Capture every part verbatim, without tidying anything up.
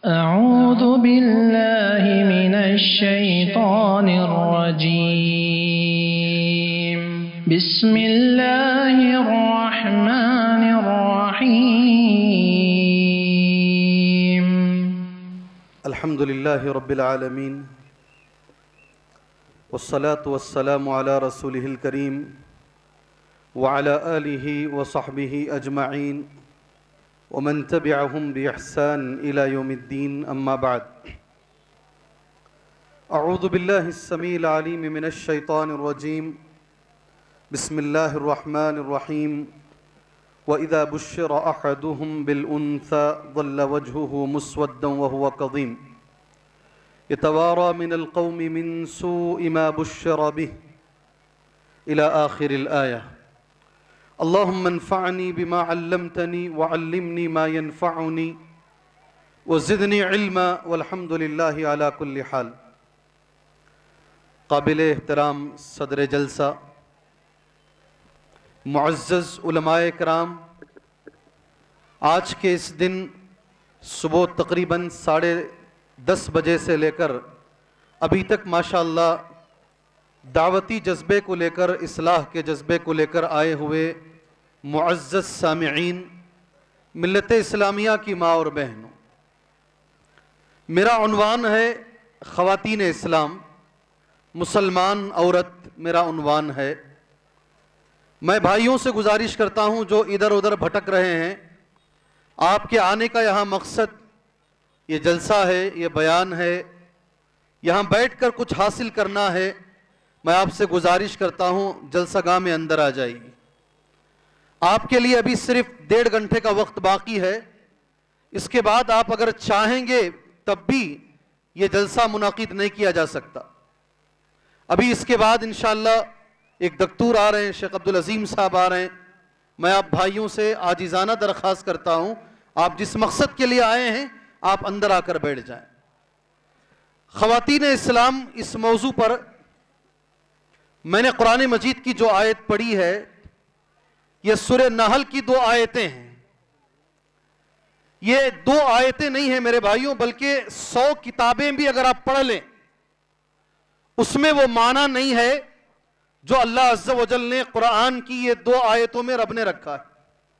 أعوذ بالله من الشيطان الرجيم بسم الله الرحمن الرحيم الحمد لله رب العالمين والصلاة والسلام على رسوله الكريم وعلى آله وصحبه أجمعين ومن تبعهم بإحسان إلى يوم الدين أما بعد أعوذ بالله السميع العليم من الشيطان الرجيم بسم الله الرحمن الرحيم وإذا بشر أحدهم بالأنثى ظل وجهه مسودا وهو كظيم يتوارى من القوم من سوء ما بشر به إلى آخر الآية اللهم انفعني بما علمتني وعلمني ما ينفعني وزدني علما والحمد لله على كل حال. قابل احترام صدر جلسہ، معزز علماء کرام، آج کے اس دن صبح تقریباً ساڑھے دس بجے سے لے کر ابھی تک ماشاءاللہ دعوتی جذبے کو لے کر، اصلاح کے جذبے کو لے کر آئے ہوئے معزز سامعین، ملت اسلامیہ کی ماں اور بہنوں، میرا عنوان ہے خواتین اسلام، مسلمان عورت میرا عنوان ہے. میں بھائیوں سے گزارش کرتا ہوں جو ادھر ادھر بھٹک رہے ہیں، آپ کے آنے کا یہاں مقصد یہ جلسہ ہے، یہ بیان ہے، یہاں بیٹھ کر کچھ حاصل کرنا ہے. میں آپ سے گزارش کرتا ہوں جلسہ گاہ میں اندر آ جائیے. آپ کے لیے ابھی صرف ڈیڑھ گھنٹے کا وقت باقی ہے. اس کے بعد آپ اگر چاہیں گے تب بھی یہ جلسہ منعقد نہیں کیا جا سکتا. ابھی اس کے بعد انشاءاللہ ایک دکتور آ رہے ہیں، شیخ عبدالعظیم صاحب آ رہے ہیں. میں آپ بھائیوں سے عاجزانہ درخواست کرتا ہوں، آپ جس مقصد کے لیے آئے ہیں آپ اندر آ کر بیٹھ جائیں. خواتین اسلام، اس موضوع پر میں نے قرآن مجید کی جو آیت پڑھی ہے، یہ سورہ نحل کی دو آیتیں ہیں. یہ دو آیتیں نہیں ہیں میرے بھائیوں، بلکہ سو کتابیں بھی اگر آپ پڑھ لیں اس میں وہ معنی نہیں ہے جو اللہ عز و جل نے قرآن کی یہ دو آیتوں میں رب نے رکھا ہے.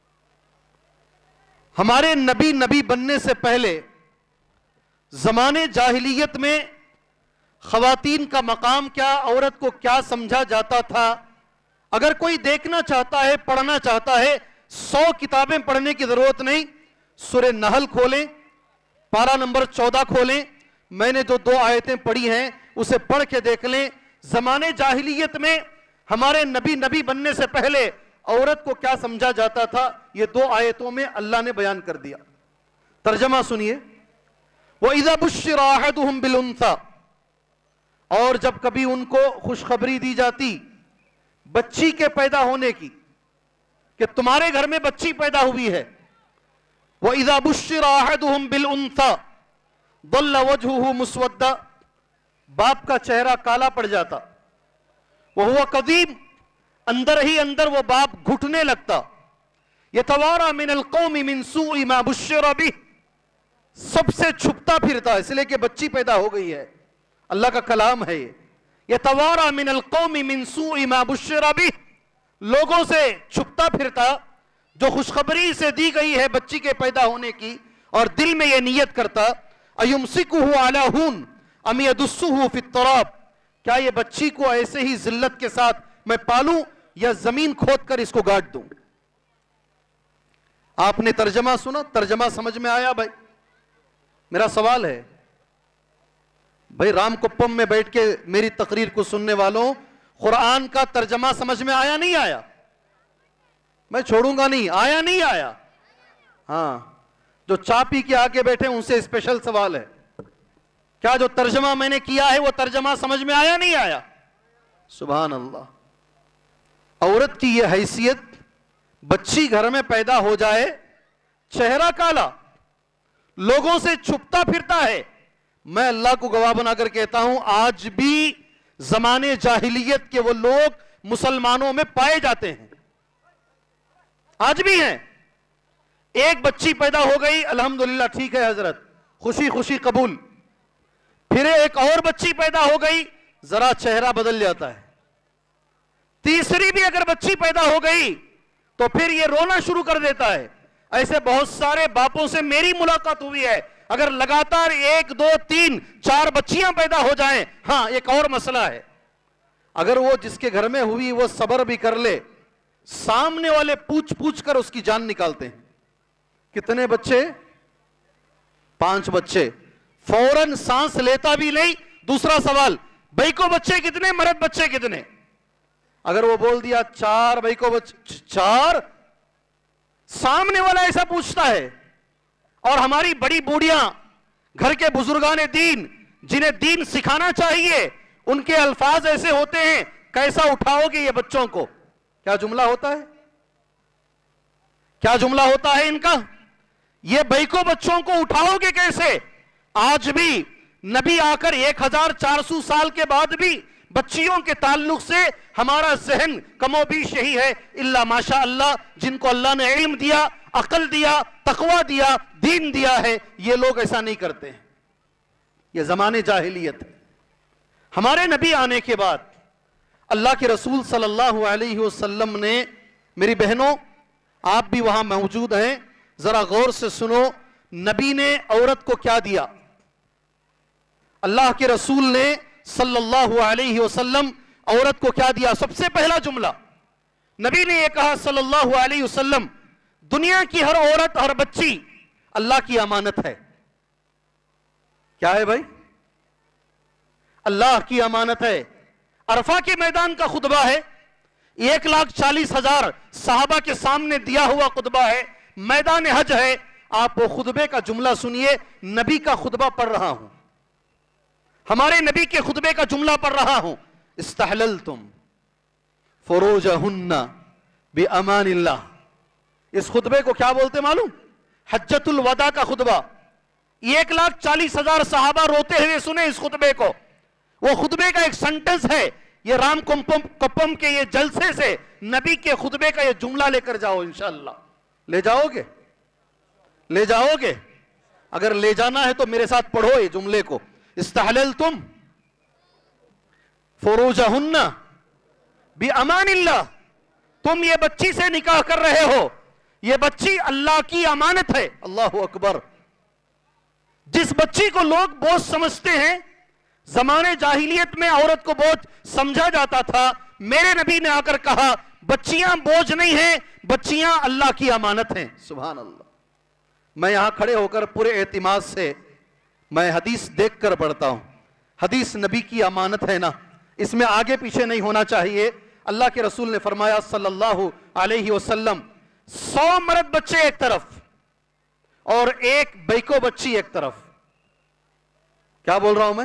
ہمارے نبی نبی بننے سے پہلے زمانے جاہلیت میں خواتین کا مقام کیا، عورت کو کیا سمجھا جاتا تھا. اگر کوئی دیکھنا چاہتا ہے، پڑھنا چاہتا ہے، سو کتابیں پڑھنے کی ضرورت نہیں. سورہ نحل کھولیں، پارہ نمبر چودہ کھولیں، میں نے جو دو آیتیں پڑھی ہیں اسے پڑھ کے دیکھ لیں. زمانے جاہلیت میں ہمارے نبی نبی بننے سے پہلے عورت کو کیا سمجھا جاتا تھا، یہ دو آیتوں میں اللہ نے بیان کر دیا. ترجمہ سنیے. وَإِذَا بُشِّرَ أَحَدُهُمْ بِالْأُنثَىٰ، اور جب کبھی ان کو خوشخبری دی جاتی بچی کے پیدا ہونے کی کہ تمہارے گھر میں بچی پیدا ہوئی ہے. وَإِذَا بُشِّرَ أَحَدُهُمْ بِالْأُنثَىٰ ظَلَّ وَجْهُهُ مُسْوَدًّا، باپ کا چہرہ کالا پڑ جاتا. وَهُوَ كَظِيمٌ، اندر ہی اندر وہ باپ گھٹنے لگتا. يَتَوَارَى مِنَ الْقَوْمِ مِنْ سُوءِ مَا بُشِّرَ بِهِ، سب سے چھپتا پھرتا، اس لئے کہ بچی پیدا ہو گئی ہے. اللہ کا کلام ہے یہ. يَتَوَارَى مِنَ الْقَوْمِ مِنْ سُوءِ مَا بُشِّرَ بِهِ، لوگوں سے چھپتا پھرتا جو خوشخبری سے دی گئی ہے بچی کے پیدا ہونے کی، اور دل میں یہ نیت کرتا أَيُمْسِكُهُ عَلَى هُونَ أَمْ يَدُسُّهُ فِي التُّرَابِ، کیا یہ بچی کو ایسے ہی ذلت کے ساتھ میں پالوں یا زمین کھود کر اس کو گاڑ دوں. آپ نے ترجمہ سنا؟ ترجمہ سمجھ میں آیا؟ بھائی میرا سوال ہے، بھائی رام کپم میں بیٹھ کے میری تقریر کو سننے والوں، قرآن کا ترجمہ سمجھ میں آیا نہیں آیا؟ میں چھوڑوں گا نہیں، آیا نہیں آیا؟ ہاں، جو چا پی کے آگے بیٹھے ان سے اسپیشل سوال ہے، کیا جو ترجمہ میں نے کیا ہے وہ ترجمہ سمجھ میں آیا نہیں آیا؟ سبحان اللہ. عورت کی یہ حیثیت، بچی گھر میں پیدا ہو جائے، چہرہ کالا، لوگوں سے چھپتا پھرتا ہے. میں اللہ کو گواہ بنا کر کہتا ہوں آج بھی زمانے جاہلیت کے وہ لوگ مسلمانوں میں پائے جاتے ہیں، آج بھی ہیں. ایک بچی پیدا ہو گئی الحمدللہ ٹھیک ہے حضرت، خوشی خوشی قبول. پھر ایک اور بچی پیدا ہو گئی, ذرا چہرہ بدل جاتا ہے. تیسری بھی اگر بچی پیدا ہو گئی تو پھر یہ رونا شروع کر دیتا ہے. ایسے بہت سارے باپوں سے میری ملاقات ہوئی ہے. اگر لگاتار ایک دو تین چار بچیاں پیدا ہو جائیں, ہاں ایک اور مسئلہ ہے, اگر وہ جس کے گھر میں ہوئی وہ صبر بھی کر لے, سامنے والے پوچھ پوچھ کر اس کی جان نکالتے ہیں. کتنے بچے؟ پانچ بچے. فوراً سانس لیتا بھی نہیں. دوسرا سوال, بھائی کو بچے کتنے, مرد بچے کتنے؟ اگر وہ بول دیا چار بھائی کو بچے, چار, سامنے والا ایسا پوچھتا ہے. اور ہماری بڑی بوڑھیاں, گھر کے بزرگان دین جنہیں دین سکھانا چاہیے, ان کے الفاظ ایسے ہوتے ہیں, کیسا اٹھاؤ گے یہ بچوں کو؟ کیا جملہ ہوتا ہے, کیا جملہ ہوتا ہے ان کا؟ یہ بیکو بچوں کو اٹھاؤ گے کیسے؟ آج بھی نبی آ کر ایک ہزار چار سو سال کے بعد بھی بچیوں کے تعلق سے ہمارا ذہن کم و بیش یہی ہے, اللہ ماشاء اللہ جن کو اللہ نے علم دیا, عقل دیا, تقوی دیا, دین دیا ہے, یہ لوگ ایسا نہیں کرتے ہیں. یہ زمانے جاہلیت ہے. ہمارے نبی آنے کے بعد اللہ کے رسول صلی اللہ علیہ وسلم نے, میری بہنوں آپ بھی وہاں موجود ہیں, ذرا غور سے سنو, نبی نے عورت کو کیا دیا؟ اللہ کے رسول نے صلی اللہ علیہ وسلم عورت کو کیا دیا؟ سب سے پہلا جملہ نبی نے یہ کہا صلی اللہ علیہ وسلم, دنیا کی ہر عورت, ہر بچی اللہ کی امانت ہے. کیا ہے بھائی؟ اللہ کی امانت ہے. عرفہ کے میدان کا خطبہ ہے, ایک لاکھ چالیس ہزار صحابہ کے سامنے دیا ہوا خطبہ ہے, میدان حج ہے. آپ وہ خطبے کا جملہ سنیے, نبی کا خطبہ پڑھ رہا ہوں, ہمارے نبی کے خطبے کا جملہ پڑھ رہا ہوں. استحللتم فروجہن بامان اللہ. اس خطبے کو کیا بولتے معلوم؟ حجۃ الوداع کا خطبہ. ایک لاکھ چالیس ہزار صحابہ روتے ہوئے سنے اس خطبے کو. وہ خطبے کا ایک سنٹنس ہے. یہ رام کپم کے یہ جلسے سے نبی کے خطبے کا یہ جملہ لے کر جاؤ انشاءاللہ. لے جاؤ گے؟ لے جاؤ گے؟ اگر لے جانا ہے تو میرے ساتھ پڑھو یہ جملے کو. استحللتم فروجہن بامان اللہ. تم یہ بچی سے نکاح کر رہے ہو, یہ بچی اللہ کی امانت ہے. اللہ اکبر. جس بچی کو لوگ بوجھ سمجھتے ہیں, زمانے جاہلیت میں عورت کو بوجھ سمجھا جاتا تھا, میرے نبی نے آ کر کہا بچیاں بوجھ نہیں ہیں, بچیاں اللہ کی امانت ہیں. سبحان اللہ. میں یہاں کھڑے ہو کر پورے اعتماد سے میں حدیث دیکھ کر پڑھتا ہوں. حدیث نبی کی امانت ہے نا, اس میں آگے پیچھے نہیں ہونا چاہیے. اللہ کے رسول نے فرمایا صلی اللہ علیہ وسلم, سو مرد بچے ایک طرف اور ایک بیکو بچی ایک طرف. کیا بول رہا ہوں میں؟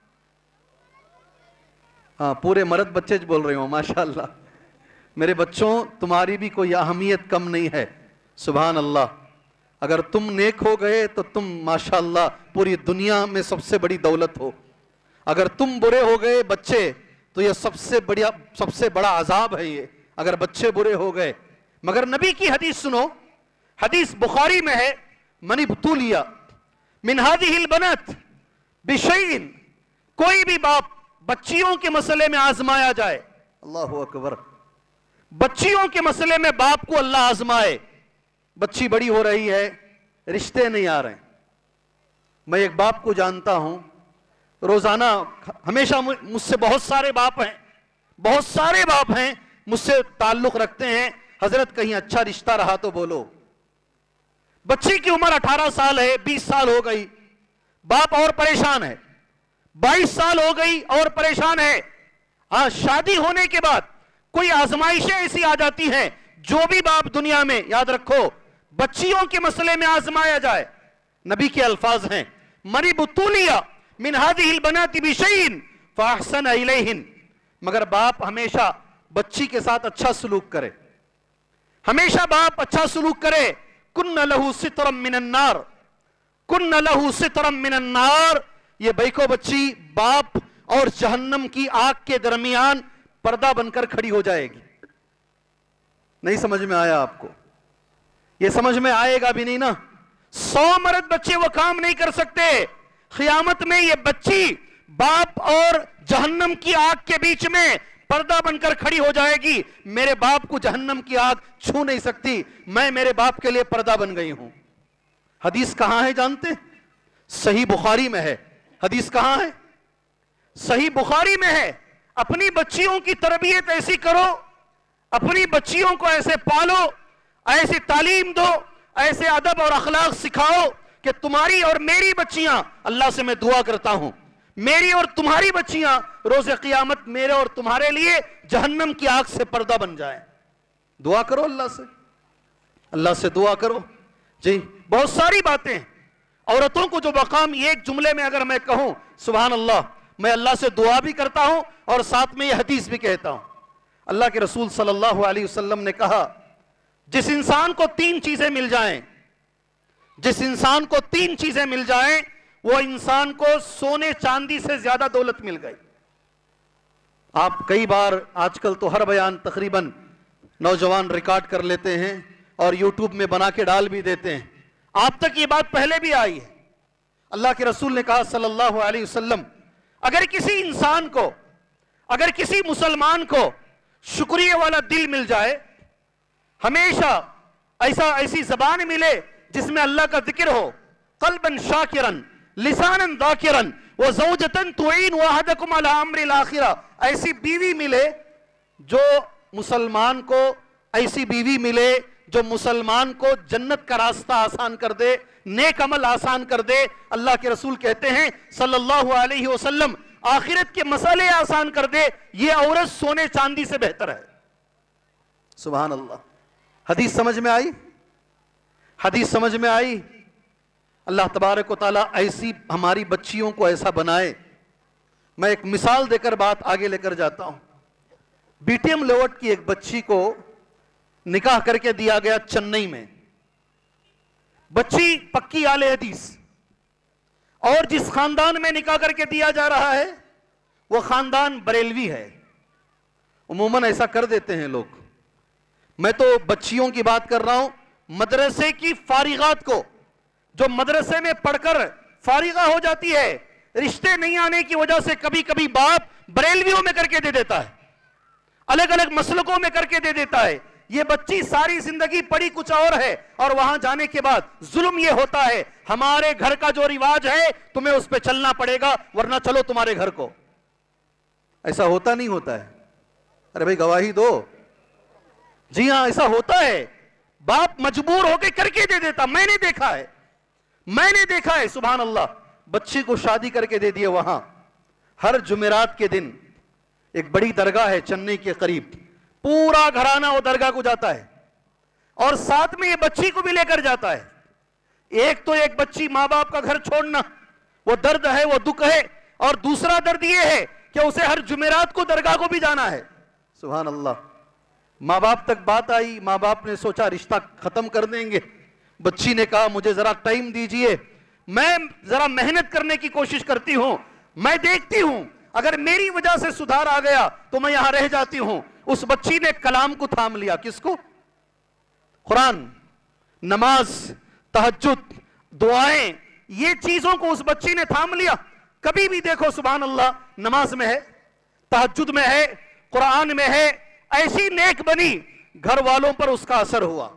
ہاں, پورے مرد بچے بول رہے ہوں. ماشاءاللہ میرے بچوں, تمہاری بھی کوئی اہمیت کم نہیں ہے. سبحان اللہ. اگر تم نیک ہو گئے تو تم ماشاءاللہ پوری دنیا میں سب سے بڑی دولت ہو. اگر تم برے ہو گئے بچے تو یہ سب سے بڑا سب سے بڑا عذاب ہے یہ, اگر بچے برے ہو گئے. مگر نبی کی حدیث سنو, حدیث بخاری میں ہے, من ابتلیا من هذه البنات بشیء, کوئی بھی باپ بچیوں کے مسئلے میں آزمایا جائے. اللہ اکبر. بچیوں کے مسئلے میں باپ کو اللہ آزمائے. بچی بڑی ہو رہی ہے, رشتے نہیں آ رہے ہیں. میں ایک باپ کو جانتا ہوں, روزانہ ہمیشہ مجھ سے بہت سارے باپ ہیں, بہت سارے باپ ہیں مجھ سے تعلق رکھتے ہیں, حضرت کہیں اچھا رشتہ رہا تو بولو. بچی کی عمر اٹھارہ سال ہے, بیس سال ہو گئی, باپ اور پریشان ہے. بائیس سال ہو گئی اور پریشان ہے. ہاں, شادی ہونے کے بعد کوئی آزمائشیں ایسی آ جاتی ہیں, جو بھی باپ دنیا میں, یاد رکھو, بچیوں کے مسئلے میں آزمایا جائے. نبی کے الفاظ ہیں, من ابتلیا من هذه البنات بشيء فاحسن الیہن. مگر باپ ہمیشہ بچی کے ساتھ اچھا سلوک کرے, ہمیشہ باپ اچھا سلوک کرے. کن لہ سترا من النار, کن لہ سترا من النار. یہ بیکو بچی باپ اور جہنم کی آگ کے درمیان پردہ بن کر کھڑی ہو جائے گی. نہیں سمجھ میں آیا آپ کو؟ یہ سمجھ میں آئے گا بھی نہیں نا. सौ मर्द बच्चे वो काम नहीं कर सकते। क़यामत में ये बच्ची बाप और जहन्नम की आग के बीच में पर्दा बनकर खड़ी हो जाएगी। मेरे बाप को जहन्नम की आग छू नहीं सकती, मैं मेरे बाप के लिए पर्दा बन गई हूं। हदीस कहां है जानते? सही बुखारी में है। हदीस कहां है? सही बुखारी में है। अपनी बच्चियों की तरबियत ऐसी करो, अपनी बच्चियों को ऐसे पालो, ऐसी तालीम दो, ऐसे अदब और अखलाक सिखाओ कि तुम्हारी और मेरी बच्चियां, अल्लाह से मैं दुआ करता हूं, मेरी और तुम्हारी बच्चियां रोज़े क़यामत मेरे और तुम्हारे लिए जहन्नम की आग से पर्दा बन जाए। दुआ करो अल्लाह से, अल्लाह से दुआ करो जी। बहुत सारी बातें औरतों को जो मकाम, एक जुमले में अगर मैं कहूं, सुभान अल्लाह, मैं अल्लाह से दुआ भी करता हूं और साथ में ये हदीस भी कहता हूं। अल्लाह के रसूल सल्लल्लाहु अलैहि वसल्लम ने कहा, जिस इंसान को तीन चीजें मिल जाएं, जिस इंसान को तीन चीजें मिल जाएं, वो इंसान को सोने चांदी से ज्यादा दौलत मिल गई। आप कई बार आजकल तो हर बयान तकरीबन नौजवान रिकॉर्ड कर लेते हैं और यूट्यूब में बना के डाल भी देते हैं। आप तक ये बात पहले भी आई है। अल्लाह के रसूल ने कहा सल्लल्लाहु अलैहि वसल्लम, अगर किसी इंसान को, अगर किसी मुसलमान को शुक्रिया वाला दिल मिल जाए, हमेशा ऐसा ऐसी जबान मिले जिसमें अल्लाह का जिक्र हो, कल्बन शाकिरन लिसानन दाकिरन व ज़ौजतन तुईन वहदकुम अला अम्रिल आखिरा, ऐसी बीवी मिले जो मुसलमान को, ऐसी बीवी मिले जो मुसलमान को जन्नत का रास्ता आसान कर दे, नेक अमल आसान कर दे। अल्लाह के रसूल कहते हैं सल्लल्लाहु अलैहि वसल्लम, आखिरत के मसले आसान कर दे, ये औरत सोने चांदी से बेहतर है। सुभान अल्लाह। हदीस समझ में आई? हदीस समझ में आई? अल्लाह तबारक व तआला ऐसी हमारी बच्चियों को ऐसा बनाए। मैं एक मिसाल देकर बात आगे लेकर जाता हूं। बीटीएम लेआउट की एक बच्ची को निकाह करके दिया गया चेन्नई में। बच्ची पक्की आले हदीस, और जिस खानदान में निकाह करके दिया जा रहा है वो खानदान बरेलवी है। उमूमन ऐसा कर देते हैं लोग। मैं तो बच्चियों की बात कर रहा हूं, मदरसे की फारिगात को, जो मदरसे में पढ़कर फारिगा हो जाती है, रिश्ते नहीं आने की वजह से कभी कभी बाप बरेलवियों में करके दे देता है, अलग अलग मसलकों में करके दे देता है। ये बच्ची सारी जिंदगी पढ़ी कुछ और है और वहां जाने के बाद जुल्म ये होता है, हमारे घर का जो रिवाज है तुम्हें उस पर चलना पड़ेगा वरना चलो तुम्हारे घर को। ऐसा होता नहीं होता है? अरे भाई गवाही दो। जी हां, ऐसा होता है। बाप मजबूर होकर करके दे देता। मैंने देखा है, मैंने देखा है। सुभान अल्लाह। बच्ची को शादी करके दे दिए। वहां हर जुमेरात के दिन एक बड़ी दरगाह है चेन्नई के करीब, पूरा घराना वो दरगाह को जाता है और साथ में ये बच्ची को भी लेकर जाता है। एक तो एक बच्ची मां बाप का घर छोड़ना, वो दर्द है, वो दुख है, और दूसरा दर्द ये है कि उसे हर जुमेरात को दरगाह को भी जाना है। सुभान अल्लाह। मां बाप तक बात आई, मां बाप ने सोचा रिश्ता खत्म कर देंगे। बच्ची ने कहा मुझे जरा टाइम दीजिए, मैं जरा मेहनत करने की कोशिश करती हूं, मैं देखती हूं अगर मेरी वजह से सुधार आ गया तो मैं यहां रह जाती हूं। उस बच्ची ने कलाम को थाम लिया। किसको? कुरान, नमाज, तहज्जुद, दुआएं, ये चीजों को उस बच्ची ने थाम लिया। कभी भी देखो सुभान अल्लाह, नमाज में है, तहज्जुद में है, कुरान में है, ऐसी नेक बनी, घर वालों पर उसका असर हुआ।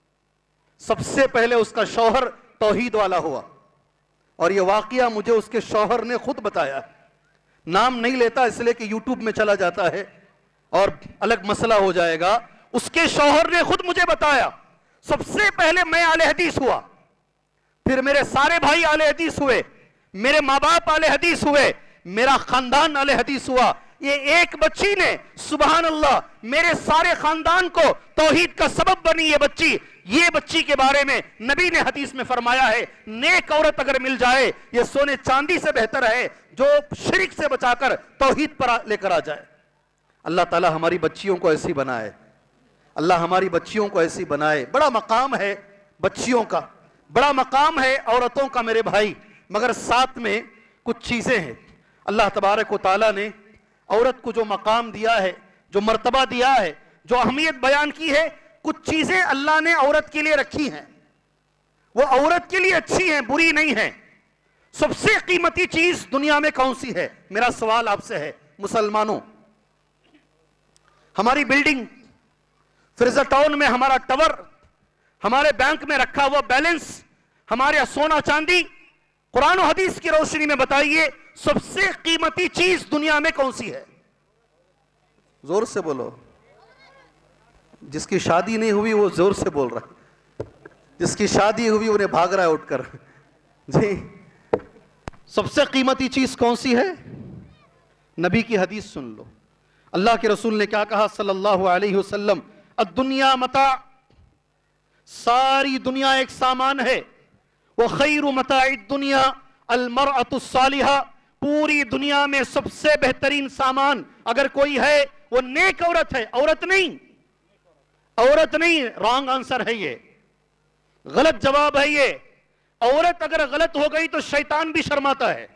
सबसे पहले उसका शौहर तौहीद वाला हुआ, और यह वाकया मुझे उसके शौहर ने खुद बताया। नाम नहीं लेता इसलिए कि यूट्यूब में चला जाता है और अलग मसला हो जाएगा। उसके शौहर ने खुद मुझे बताया, सबसे पहले मैं आले हदीस हुआ, फिर मेरे सारे भाई आले हदीस हुए, मेरे माँ बाप आले हदीस हुए, मेरा खानदान आले हदीस हुआ। ये एक बच्ची ने सुभान अल्लाह मेरे सारे खानदान को तौहीद का सबब बनी। ये बच्ची, ये बच्ची के बारे में नबी ने हदीस में फरमाया है, नेक औरत अगर मिल जाए ये सोने चांदी से बेहतर है जो शिरक से बचाकर तौहीद पर लेकर आ जाए। अल्लाह ताला हमारी बच्चियों को ऐसी बनाए, अल्लाह हमारी बच्चियों को ऐसी बनाए। बड़ा मकाम है बच्चियों का, बड़ा मकाम है औरतों का मेरे भाई, मगर साथ में कुछ चीजें हैं। अल्लाह तबारक व तआला ने औरत को जो मकाम दिया है, जो मर्तबा दिया है, जो अहमियत बयान की है, कुछ चीजें अल्लाह ने औरत के लिए रखी हैं। وہ عورت کے لیے اچھی ہیں، بری نہیں ہیں۔ سب سے قیمتی چیز دنیا میں کون سی ہے؟ میرا سوال آپ سے ہے مسلمانوں۔ ہماری بلڈنگ، فرزہ ٹاؤن میں ہمارا ٹاور، ہمارے بینک میں رکھا ہوا بیلنس، ہمارے سونا چاندی، قرآن و حدیث کی روشنی میں بتائیے سب سے قیمتی چیز دنیا میں کون سی ہے؟ زور سے بولو۔ جس کی شادی نہیں ہوئی وہ زور سے بول رہا ہے، جس کی شادی ہوئی انہیں بھاگ رہا ہے اٹھ کر۔ جی، سب سے قیمتی چیز کون سی ہے؟ نبی کی حدیث سن لو۔ اللہ کے رسول نے کیا کہا صلی اللہ علیہ وسلم؟ الدنیا متاع، ساری دنیا ایک سامان ہے۔ وخیر متاع الدنیا المرأة الصالحہ، پوری دنیا میں سب سے بہترین سامان اگر کوئی ہے وہ نیک عورت ہے۔ عورت نہیں، عورت نہیں، رانگ آنسر ہے، یہ غلط جواب ہے۔ یہ عورت اگر غلط ہو گئی تو شیطان بھی شرماتا ہے،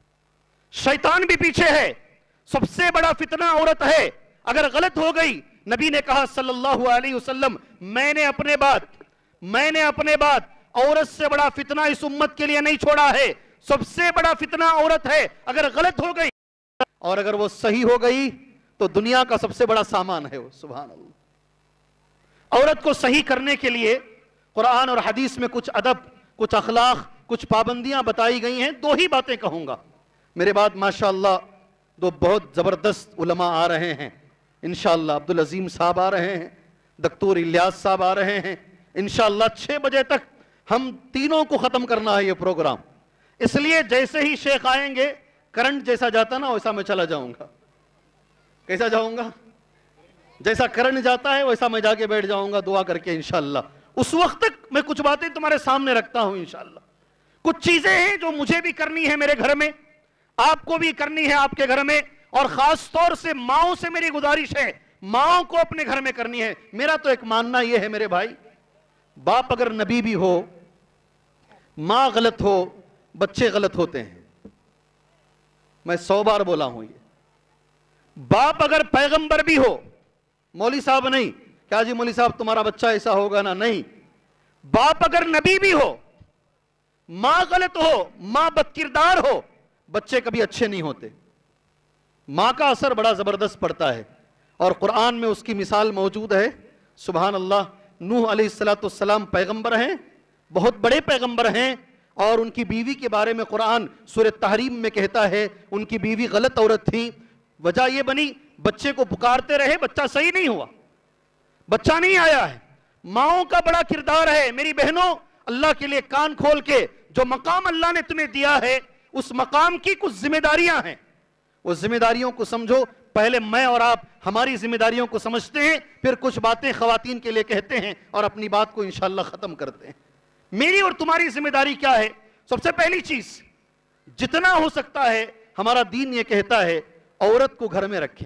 شیطان بھی پیچھے ہے۔ سب سے بڑا فتنہ عورت ہے، اگر غلط ہو گئی نبی نے کہا صلی اللہ علیہ وسلم، میں نے اپنے بعد میں نے اپنے بعد عورت سے بڑا فتنہ اس امت کے لیے نہیں چھوڑا ہے۔ سب سے بڑا فتنہ عورت ہے، اگر غلط ہو گئی اور اگر وہ صحیح ہو گئی تو دنیا کا سب سے بڑا سامان ہے وہ۔ سبحان اللہ۔ عورت کو صحیح کرنے کے لیے قرآن اور حدیث میں کچھ ادب، کچھ اخلاق، کچھ پابندیاں بتائی گئی ہیں۔ دو ہی باتیں کہوں گا، میرے بعد ماشاءاللہ دو بہت زبردست علماء آ رہے ہیں انشاءاللہ۔ عبدالعظیم صاحب آ رہے ہیں، دکتور الیاس صاحب آ رہے ہیں انشاءاللہ۔ چھ بجے تک ہم تینوں کو ختم کرنا ہے یہ پروگرام، اس لیے جیسے ہی شیخ آئیں گے کرنٹ جیسا جاتا نا ویسا میں چلا جاؤں گا۔ کیسا جاؤں گا؟ جیسا کرنٹ جاتا ہے ویسا میں جا کے بیٹھ جاؤں گا دعا کر کے انشاءاللہ۔ اس وقت تک میں کچھ باتیں تمہارے سامنے رکھتا ہوں انشاءاللہ۔ کچھ چیزیں ہیں جو مجھے بھی کرنی ہے میرے گھر میں، آپ کو بھی کرنی ہے آپ کے گھر میں، اور خاص طور سے ماؤں سے میری گزارش ہے، ماؤں کو اپنے گھر میں کرنی ہے۔ میرا تو ایک ماننا یہ ہے میرے بھائی، باپ اگر نبی بھی ہو، ماں غلط ہو، بچے غلط ہوتے ہیں۔ میں سو بار بولا ہوں یہ۔ باپ اگر پیغمبر بھی ہو، مولوی صاحب نہیں، کیا جی مولوی صاحب تمہارا بچہ ایسا ہوگا نا، نہیں، باپ اگر نبی بھی ہو، ماں غلط ہو، ماں بدکردار ہو، بچے کبھی اچھے نہیں ہوتے۔ ماں کا اثر بڑا زبردست پڑتا ہے، اور قرآن میں اس کی مثال موجود ہے۔ سبحان اللہ، نوح علیہ السلام پیغمبر ہیں، بہت بڑے پیغمبر ہیں، اور ان کی بیوی کے بارے میں قرآن سورہ تحریم میں کہتا ہے ان کی بیوی غلط عورت تھی۔ وجہ یہ بنی بچے کو پکارتے رہے، بچہ صحیح نہیں ہوا، بچہ نہیں آیا ہے۔ ماؤں کا بڑا کردار ہے۔ میری بہنوں، اللہ کے لیے کان کھول کے، جو مقام اللہ نے تمہیں دیا ہے اس مقام کی کچھ ذمہ داریاں ہیں، وہ ذمہ داریوں کو سمجھو۔ پہلے میں اور آپ ہماری ذمہ داریوں کو سمجھتے ہیں، پھر کچھ باتیں خواتین کے لیے کہتے ہیں اور اپنی بات کو انشاءاللہ ختم کرتے ہیں۔ میری اور تمہاری ذمہ داری کیا ہے؟ سب سے پہلی چیز، جتنا ہو سکتا ہے ہمارا دین یہ کہتا ہے عورت کو گھر میں رکھیں۔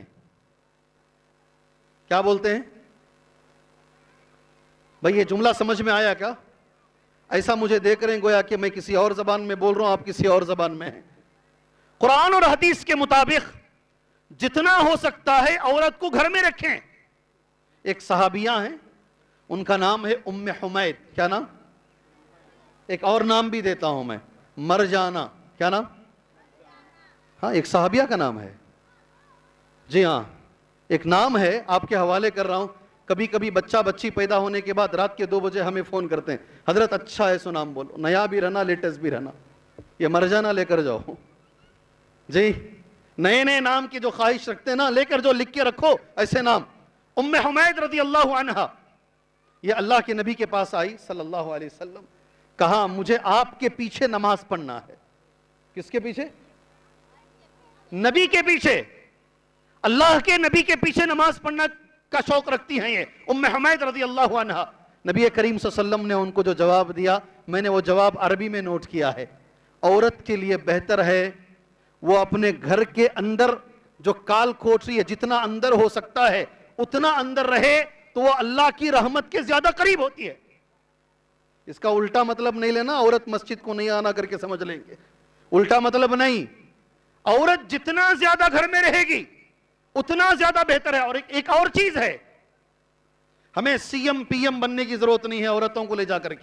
کیا بولتے ہیں بھئی؟ یہ جملہ سمجھ میں آیا کیا؟ ایسا مجھے دیکھ رہے ہیں گویا کہ میں کسی اور زبان میں بول رہا ہوں، آپ کسی اور زبان میں ہیں۔ قرآن اور حدیث کے مطابق جتنا ہو سکتا ہے عورت کو گھر میں رکھیں۔ ایک صحابیہ ہیں، ان کا نام ہے ام حمید۔ کیا نام؟ ایک اور نام بھی دیتا ہوں میں، مرجانہ۔ کیا نام؟ ہاں، ایک صحابیہ کا نام ہے۔ جی ہاں، ایک نام ہے، آپ کے حوالے کر رہا ہوں۔ کبھی کبھی بچہ بچی پیدا ہونے کے بعد رات کے دو بجے ہمیں فون کرتے ہیں، حضرت اچھا ہے سو نام بولو، نیا بھی رہنا لیٹسٹ بھی رہنا، یہ مرجانہ لے کر جاؤ۔ جی، نئے نئے نام کی جو خواہش رکھتے ہیں نا، لے کر جو لکھ کے رکھو ایسے نام۔ ام حمید رضی اللہ عنہا یہ اللہ کے نبی کے پاس آئی صلی اللہ علیہ وسلم، کہا مجھے آپ کے پیچھے نماز پڑھنا ہے۔ کس کے پیچھے؟ نبی کے پیچھے، اللہ کے نبی کے پیچھے نماز پڑھنا کا شوق رکھتی ہیں یہ ام حمید رضی اللہ عنہا۔ نبی کریم صلی اللہ علیہ وسلم نے ان کو جو جواب دیا، میں نے وہ جواب عربی میں نوٹ کیا ہے۔ عورت کے لیے بہتر ہے وہ اپنے گھر کے اندر جو کال کوٹری ہے، جتنا اندر ہو سکتا ہے اتنا اندر رہے، تو وہ اللہ کی رحمت کے زیادہ قریب ہوتی ہے۔ اس کا الٹا مطلب نہیں لینا عورت مسجد کو نہیں آنا کر کے سمجھ لیں گے، الٹا مطلب نہیں۔ عورت جتنا زیادہ گھر میں رہے گی اتنا زیادہ بہتر ہے۔ اور ایک اور چیز ہے، ہمیں سی ایم پی ایم بننے کی ضرورت نہیں ہے عورتوں کو لے جا کر کے۔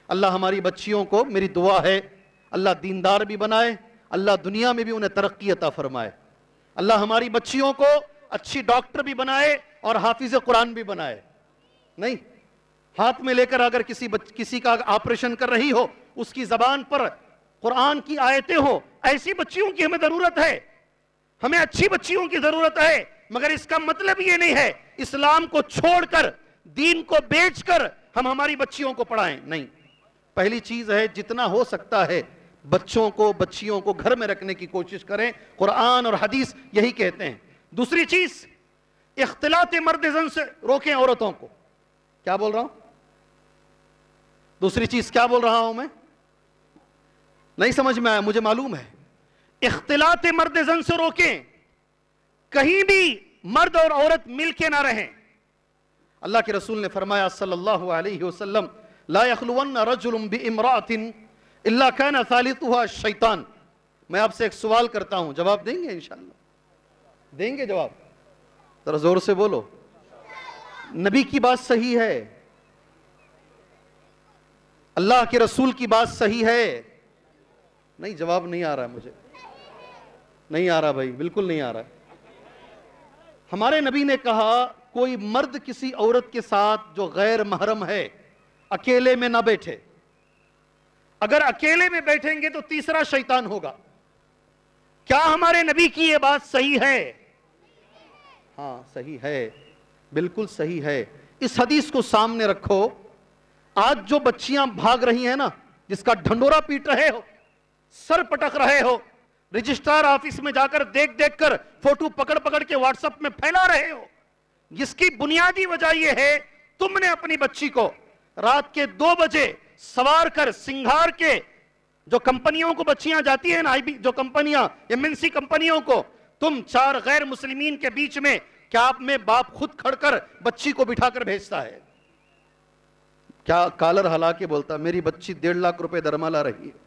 اللہ ہماری بچیوں کو، میری دعا ہے اللہ دیندار بھی بنائے، اللہ دنیا میں بھی انہیں ترقی عطا فرمائے، اللہ ہماری بچیوں کو اچھی ڈاکٹر بھی بنائے اور حافظ قرآن بھی بنائے۔ نہیں، ہاتھ میں لے کر اگر کسی بچ... کسی کا آپریشن کر رہی ہو، اس کی زبان پر قرآن کی آیتیں ہو، ایسی بچیوں کی ہمیں ضرورت ہے، ہمیں اچھی بچیوں کی ضرورت ہے، مگر اس کا مطلب یہ نہیں ہے اسلام کو چھوڑ کر، دین کو بیچ کر ہم ہماری بچیوں کو پڑھائیں۔ نہیں، پہلی چیز ہے جتنا ہو سکتا ہے بچوں کو، بچیوں کو گھر میں رکھنے کی کوشش کریں، قرآن اور حدیث یہی کہتے ہیں۔ دوسری چیز، اختلاط مرد زن سے روکیں عورتوں کو۔ کیا بول رہا ہوں؟ دوسری چیز کیا بول رہا ہوں میں؟ نہیں سمجھ میں آیا، مجھے معلوم ہے۔ اختلاط مرد زن سے روکیں، کہیں بھی مرد اور عورت مل کے نہ رہیں۔ اللہ کے رسول نے فرمایا صلی اللہ علیہ وسلم، لا يخلون رجل بامرأة الا كان ثالثها الشیطان۔ میں آپ سے ایک سوال کرتا ہوں، جواب دیں گے انشاءاللہ؟ دیں گے جواب؟ ذرا زور سے بولو۔ نبی کی بات صحیح ہے، اللہ کے رسول کی بات صحیح ہے؟ نہیں، جواب نہیں آ رہا ہے، مجھے نہیں آ رہا بھائی، بالکل نہیں آ رہا ہے۔ ہمارے نبی نے کہا کوئی مرد کسی عورت کے ساتھ جو غیر محرم ہے اکیلے میں نہ بیٹھے، اگر اکیلے میں بیٹھیں گے تو تیسرا شیطان ہوگا۔ کیا ہمارے نبی کی یہ بات صحیح ہے؟ ہاں صحیح ہے، بالکل صحیح ہے۔ اس حدیث کو سامنے رکھو، آج جو بچیاں بھاگ رہی ہیں نا، جس کا ڈھنڈورا پیٹ رہے ہو، سر پٹک رہے ہو، رجسٹرار آفس میں جا کر دیکھ دیکھ کر فوٹو پکڑ پکڑ کے واٹس ایپ میں پھیلا رہے ہو، جس کی بنیادی وجہ یہ ہے تم نے اپنی بچی کو رات کے دو بجے سوار کر سنگھار کے، جو کمپنیوں کو بچیاں جاتی ہیں نا، جو کمپنیاں ایم این سی کمپنیوں کو، تم چار غیر مسلمین کے بیچ میں، کیا آپ میں باپ خود کھڑ کر بچی کو بٹھا کر بھیجتا ہے؟ کیا کالر ہلا کے بولتا میری بچی ڈیڑھ لاکھ روپے درمالا رہی ہے؟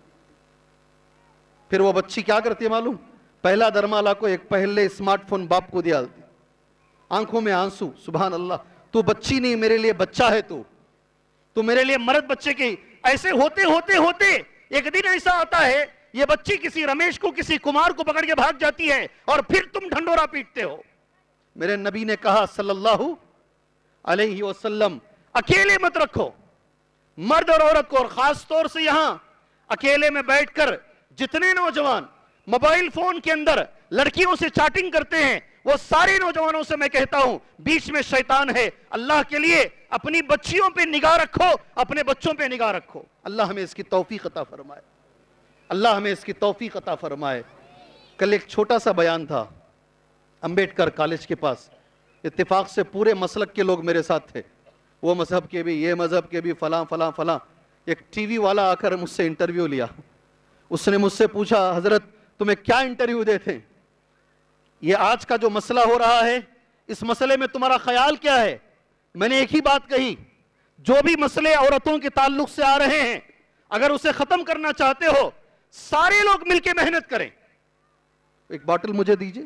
پھر وہ بچی کیا کرتی ہے معلوم؟ پہلا درمالا کو ایک پہلے اسمارٹ فون باپ کو دیا دی، آنکھوں میں آنسو، سبحان اللہ، تو بچی نہیں میرے لیے بچہ ہے، تو تو میرے لیے مرد بچے کی۔ ایسے ہوتے ہوتے ہوتے ایک دن ایسا آتا ہے یہ بچی کسی رمیش کو، کسی کمار کو پکڑ کے بھاگ جاتی ہے، اور پھر تم ڈھنڈورا پیٹتے ہو۔ میرے نبی نے کہا صلی اللہ علیہ وسلم، اکیلے مت رکھو مرد اور عورت کو، اور خاص طور سے یہاں اکیلے میں بیٹھ کر جتنے نوجوان موبائل فون کے اندر لڑکیوں سے چیٹنگ کرتے ہیں، وہ سارے نوجوانوں سے میں کہتا ہوں بیچ میں شیطان ہے۔ اللہ کے لیے اپنی بچیوں پہ نگاہ رکھو، اپنے بچوں پہ نگاہ رکھو۔ اللہ ہمیں اس کی توفیق عطا فرمائے، اللہ ہمیں اس کی توفیق عطا فرمائے۔ کل ایک چھوٹا سا بیان تھا امبیڈکر کالج کے پاس، اتفاق سے پورے مسلک کے لوگ میرے ساتھ تھے، وہ مذہب کے بھی، یہ مذہب کے بھی، فلاں فلاں فلاں۔ ایک ٹی وی والا آ کر مجھ سے انٹرویو لیا، اس نے مجھ سے پوچھا حضرت تمہیں کیا انٹرویو دیتے؟ یہ آج کا جو مسئلہ ہو رہا ہے، اس مسئلے میں تمہارا خیال کیا ہے؟ میں نے ایک ہی بات کہی، جو بھی مسئلے عورتوں کے تعلق سے آ رہے ہیں، اگر اسے ختم کرنا چاہتے ہو سارے لوگ مل کے محنت کریں۔ ایک باٹل مجھے دیجئے،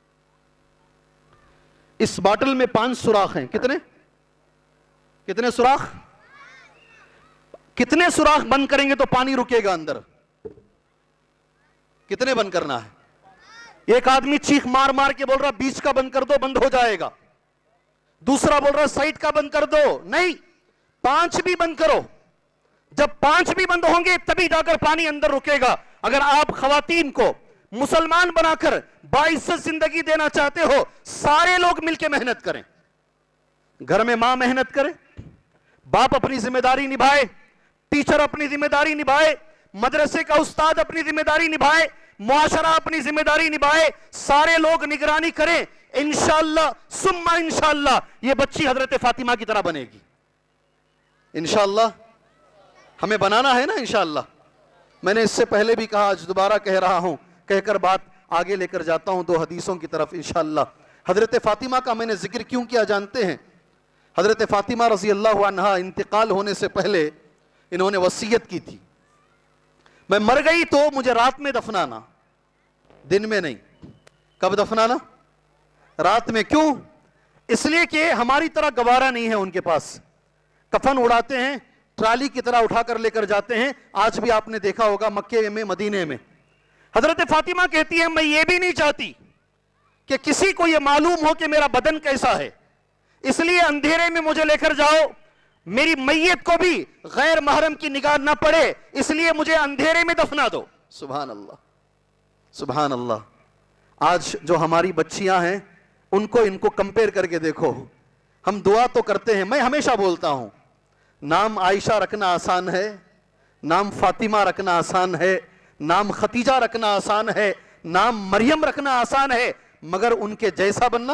اس باٹل میں پانچ سوراخ ہیں، کتنے کتنے سوراخ؟ کتنے سوراخ بند کریں گے تو پانی رکے گا اندر؟ کتنے بند کرنا ہے؟ ایک آدمی چیخ مار مار کے بول رہا بیچ کا بند کر دو، بند ہو جائے گا۔ دوسرا بول رہا سائٹ کا بند کر دو، نہیں، پانچ بھی بند کرو۔ جب پانچ بھی بند ہوں گے تبھی جا کر پانی اندر رکے گا۔ اگر آپ خواتین کو مسلمان بنا کر باعزت زندگی دینا چاہتے ہو، سارے لوگ مل کے محنت کریں۔ گھر میں ماں محنت کرے، باپ اپنی ذمہ داری نبھائے، ٹیچر اپنی ذمہ داری نبھائے، مدرسے کا استاد اپنی ذمہ داری نبھائے، معاشرہ اپنی ذمہ داری نبھائے، سارے لوگ نگرانی کریں، انشاءاللہ ثم انشاءاللہ یہ بچی حضرت فاطمہ کی طرح بنے گی۔ انشاءاللہ ہمیں بنانا ہے نا انشاءاللہ۔ میں نے اس سے پہلے بھی کہا، آج دوبارہ کہہ رہا ہوں، کہہ کر بات آگے لے کر جاتا ہوں دو حدیثوں کی طرف انشاءاللہ۔ حضرت فاطمہ کا میں نے ذکر کیوں کیا جانتے ہیں؟ حضرت فاطمہ رضی اللہ عنہا انتقال ہونے سے پہلے انہوں نے وصیت کی تھی، میں مر گئی تو مجھے رات میں دفنانا، دن میں نہیں۔ کب دفنانا؟ رات میں۔ کیوں؟ اس لیے کہ ہماری طرح گوارا نہیں ہے ان کے پاس، کفن اڑاتے ہیں، ٹرالی کی طرح اٹھا کر لے کر جاتے ہیں. آج بھی آپ نے دیکھا ہوگا مکے میں, مدینے میں. حضرت فاطمہ کہتی ہے میں یہ بھی نہیں چاہتی کہ کسی کو یہ معلوم ہو کہ میرا بدن کیسا ہے, اس لیے اندھیرے میں مجھے لے کر جاؤ, میری میت کو بھی غیر محرم کی نگاہ نہ پڑے, اس لیے مجھے اندھیرے میں دفنا دو. سبحان اللہ, سبحان اللہ. آج جو ہماری بچیاں ہیں ان کو ان کو کمپیئر کر کے دیکھو. ہم دعا تو کرتے ہیں, میں ہمیشہ بولتا ہوں نام عائشہ رکھنا آسان ہے, نام فاطمہ رکھنا آسان ہے, نام ختیجہ رکھنا آسان ہے, نام مریم رکھنا آسان ہے, مگر ان کے جیسا بننا,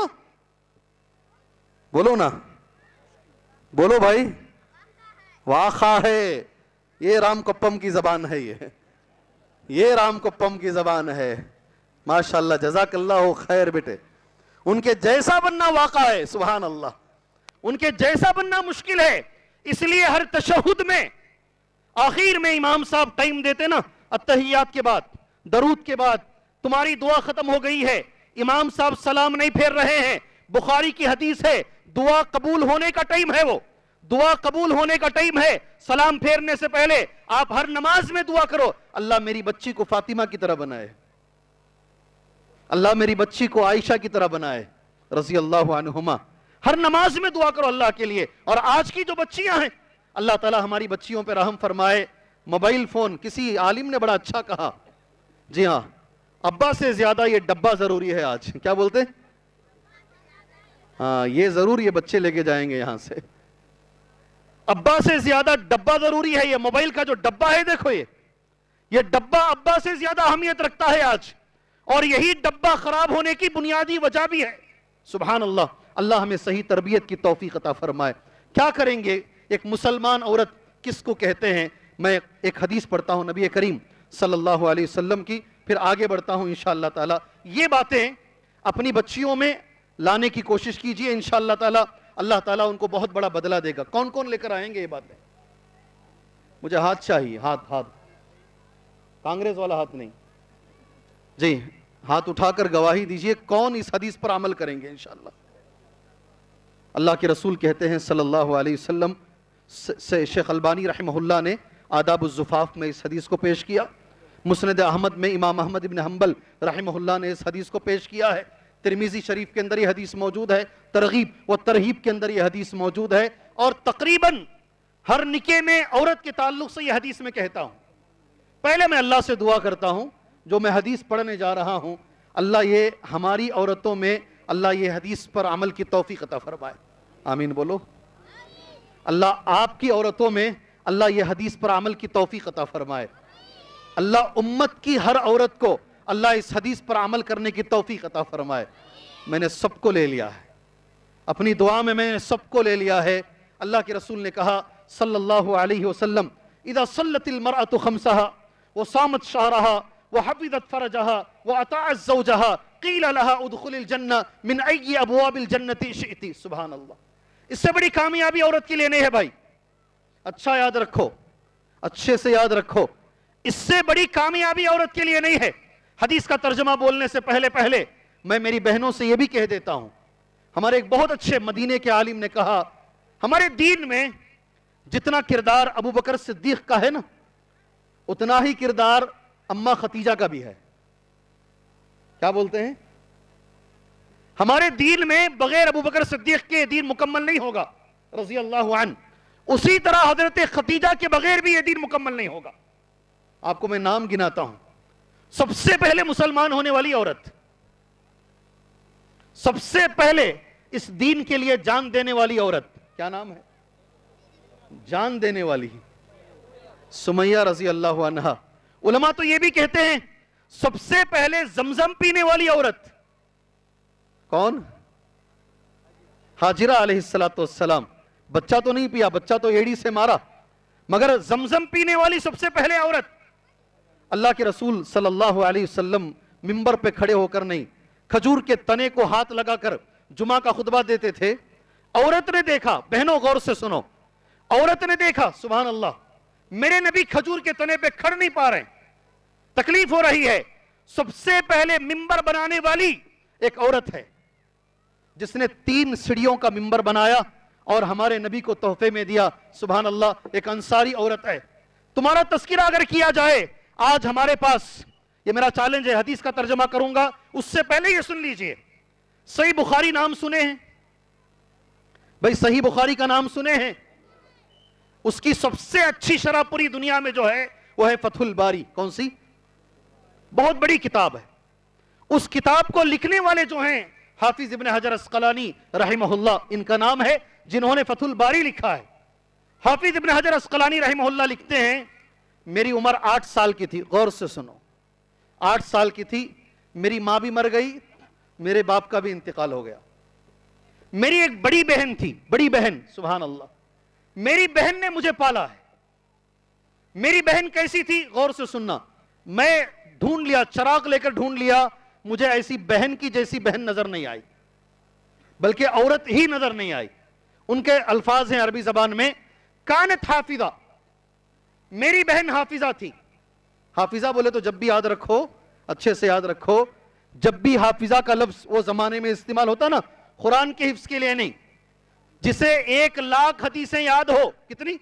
بولو نا, بولو بھائی, واقع ہے. یہ رام کپم کی زبان ہے, یہ یہ رام کپم کی زبان ہے. ماشاءاللہ, جزاک اللہ خیر بیٹے. ان کے جیسا بننا واقع ہے. سبحان اللہ, ان کے جیسا بننا مشکل ہے. اس لیے ہر تشہد میں آخر میں امام صاحب ٹائم دیتے نا, التحیات کے بعد, درود کے بعد, تمہاری دعا ختم ہو گئی ہے, امام صاحب سلام نہیں پھیر رہے ہیں. بخاری کی حدیث ہے, دعا قبول ہونے کا ٹائم ہے, وہ دعا قبول ہونے کا ٹائم ہے. سلام پھیرنے سے پہلے آپ ہر نماز میں دعا کرو, اللہ میری بچی کو فاطمہ کی طرح بنائے, اللہ میری بچی کو عائشہ کی طرح بنائے رضی اللہ عنہما. ہر نماز میں دعا کرو اللہ کے لیے. اور آج کی جو بچیاں ہیں, اللہ تعالی ہماری بچیوں پہ رحم فرمائے. موبائل فون, کسی عالم نے بڑا اچھا کہا, جی ہاں, ابا سے زیادہ یہ ڈبہ ضروری ہے آج. کیا بولتے ہیں؟ ہاں, یہ ضرور یہ بچے لے کے جائیں گے یہاں سے. ابا سے زیادہ ڈبہ ضروری ہے. یہ موبائل کا جو ڈبہ ہے دیکھو, یہ یہ ڈبہ ابا سے زیادہ اہمیت رکھتا ہے آج, اور یہی ڈبہ خراب ہونے کی بنیادی وجہ بھی ہے. سبحان اللہ, اللہ ہمیں صحیح تربیت کی توفیق عطا فرمائے. کیا کریں گے, ایک مسلمان عورت کس کو کہتے ہیں؟ میں ایک حدیث پڑھتا ہوں نبی کریم صلی اللہ علیہ وسلم کی, پھر آگے بڑھتا ہوں انشاءاللہ تعالی. یہ باتیں اپنی بچیوں میں لانے کی کوشش کیجئے, انشاءاللہ تعالی اللہ تعالیٰ ان کو بہت بڑا بدلہ دے گا. کون کون لے کر آئیں گے یہ باتیں؟ مجھے ہاتھ چاہیے, ہاتھ ہاتھ کانگریس والا ہاتھ نہیں, جی ہاتھ اٹھا کر گواہی دیجئے کون اس حدیث پر عمل کریں گے انشاءاللہ. اللہ کے رسول کہتے ہیں صلی اللہ علیہ وسلم, سے شیخ البانی رحمہ اللہ نے آداب الزفاف میں اس حدیث کو پیش کیا, مسند احمد میں امام احمد بن حنبل رحمہ اللہ نے اس حدیث کو پیش کیا ہے, ترمذی شریف کے اندر یہ حدیث موجود ہے, ترغیب و ترہیب کے اندر یہ حدیث موجود ہے, اور تقریباً ہر نکے میں عورت کے تعلق سے یہ حدیث میں کہتا ہوں. پہلے میں اللہ سے دعا کرتا ہوں, جو میں حدیث پڑھنے جا رہا ہوں, اللہ یہ ہماری عورتوں میں اللہ یہ حدیث پر عمل کی توفیق عطا فرمائے. آمین بولو. اللہ آپ کی عورتوں میں اللہ یہ حدیث پر عمل کی توفیق عطا فرمائے. اللہ امت کی ہر عورت کو اللہ اس حدیث پر عمل کرنے کی توفیق عطا فرمائے. میں نے سب کو لے لیا ہے, اپنی دعا میں میں نے سب کو لے لیا ہے. اللہ کے رسول نے کہا صلی اللہ علیہ وسلم, اذا صلت المرأة خمسها وصامت شهرها وحفظت فرجها وأطاعت زوجها قیل لها ادخل الجنة من ای ابواب الجنة شئت. سبحان اللہ. اس سے بڑی کامیابی عورت کی لیے نہیں ہے بھائی, اچھا یاد رکھو, اچھے سے یاد رکھو, اس سے بڑی کامیابی عورت کے لیے نہیں ہے. حدیث کا ترجمہ بولنے سے پہلے پہلے میں میری بہنوں سے یہ بھی کہہ دیتا ہوں, ہمارے ایک بہت اچھے مدینے کے عالم نے کہا, ہمارے دین میں جتنا کردار ابو بکر صدیق کا ہے نا, اتنا ہی کردار اماں ختیجہ کا بھی ہے. کیا بولتے ہیں؟ ہمارے دین میں بغیر ابو بکر صدیق کے دین مکمل نہیں ہوگا رضی اللہ عنہ, اسی طرح حضرت ختیجہ کے بغیر بھی یہ دین مکمل نہیں ہوگا. آپ کو میں نام گناتا ہوں. سب سے پہلے مسلمان ہونے والی عورت, سب سے پہلے اس دین کے لیے جان دینے والی عورت, کیا نام ہے؟ جان دینے والی سمیہ رضی اللہ عنہا. علماء تو یہ بھی کہتے ہیں سب سے پہلے زمزم پینے والی عورت کون؟ حاجرہ علیہ السلام. بچہ تو نہیں پیا, بچہ تو ایڑی سے مارا, مگر زمزم پینے والی سب سے پہلے عورت. اللہ کے رسول صلی اللہ علیہ وسلم منبر پہ کھڑے ہو کر نہیں, کھجور کے تنے کو ہاتھ لگا کر جمعہ کا خطبہ دیتے تھے. عورت نے دیکھا, بہنوں غور سے سنو, عورت نے دیکھا سبحان اللہ, میرے نبی کھجور کے تنے پہ کھڑ نہیں پا رہے, تکلیف ہو رہی ہے. سب سے پہلے منبر بنانے والی ایک عورت ہے جس نے تین سیڑھیوں کا منبر بنایا, اور ہمارے نبی کو تحفے میں دیا. سبحان اللہ, ایک انصاری عورت ہے. تمہارا تذکرہ اگر کیا جائے آج ہمارے پاس, یہ میرا چیلنج ہے, حدیث کا ترجمہ کروں گا, اس سے پہلے یہ سن لیجئے. صحیح بخاری نام سنے ہیں بھائی؟ صحیح بخاری کا نام سنے ہیں؟ اس کی سب سے اچھی شرح پوری دنیا میں جو ہے وہ ہے فتح الباری. کون سی؟ بہت بڑی کتاب ہے. اس کتاب کو لکھنے والے جو ہیں حافظ ابن حجر اسقلانی رحمہ اللہ, ان کا نام ہے, جنہوں نے فتح الباری لکھا ہے. حافظ ابن حجر اسقلانی رحمہ اللہ لکھتے ہیں, میری عمر آٹھ سال کی تھی. غور سے سنو, آٹھ سال کی تھی, میری ماں بھی مر گئی, میرے باپ کا بھی انتقال ہو گیا. میری ایک بڑی بہن تھی, بڑی بہن, سبحان اللہ, میری بہن نے مجھے پالا ہے. میری بہن کیسی تھی؟ غور سے سننا. میں ڈھونڈ لیا, چراغ لے کر ڈھونڈ لیا, مجھے ایسی بہن کی جیسی بہن نظر نہیں آئی, بلکہ عورت ہی نظر نہیں آئی. ان کے الفاظ ہیں عربی زبان میں, کانت حافظہ, میری بہن حافظہ تھی. حافظہ بولے تو جب بھی یاد رکھو, اچھے سے یاد رکھو, جب بھی حافظہ کا لفظ وہ زمانے میں استعمال ہوتا نا, قرآن کے حفظ کے لیے نہیں, جسے ایک لاکھ حدیثیں یاد ہو, کتنی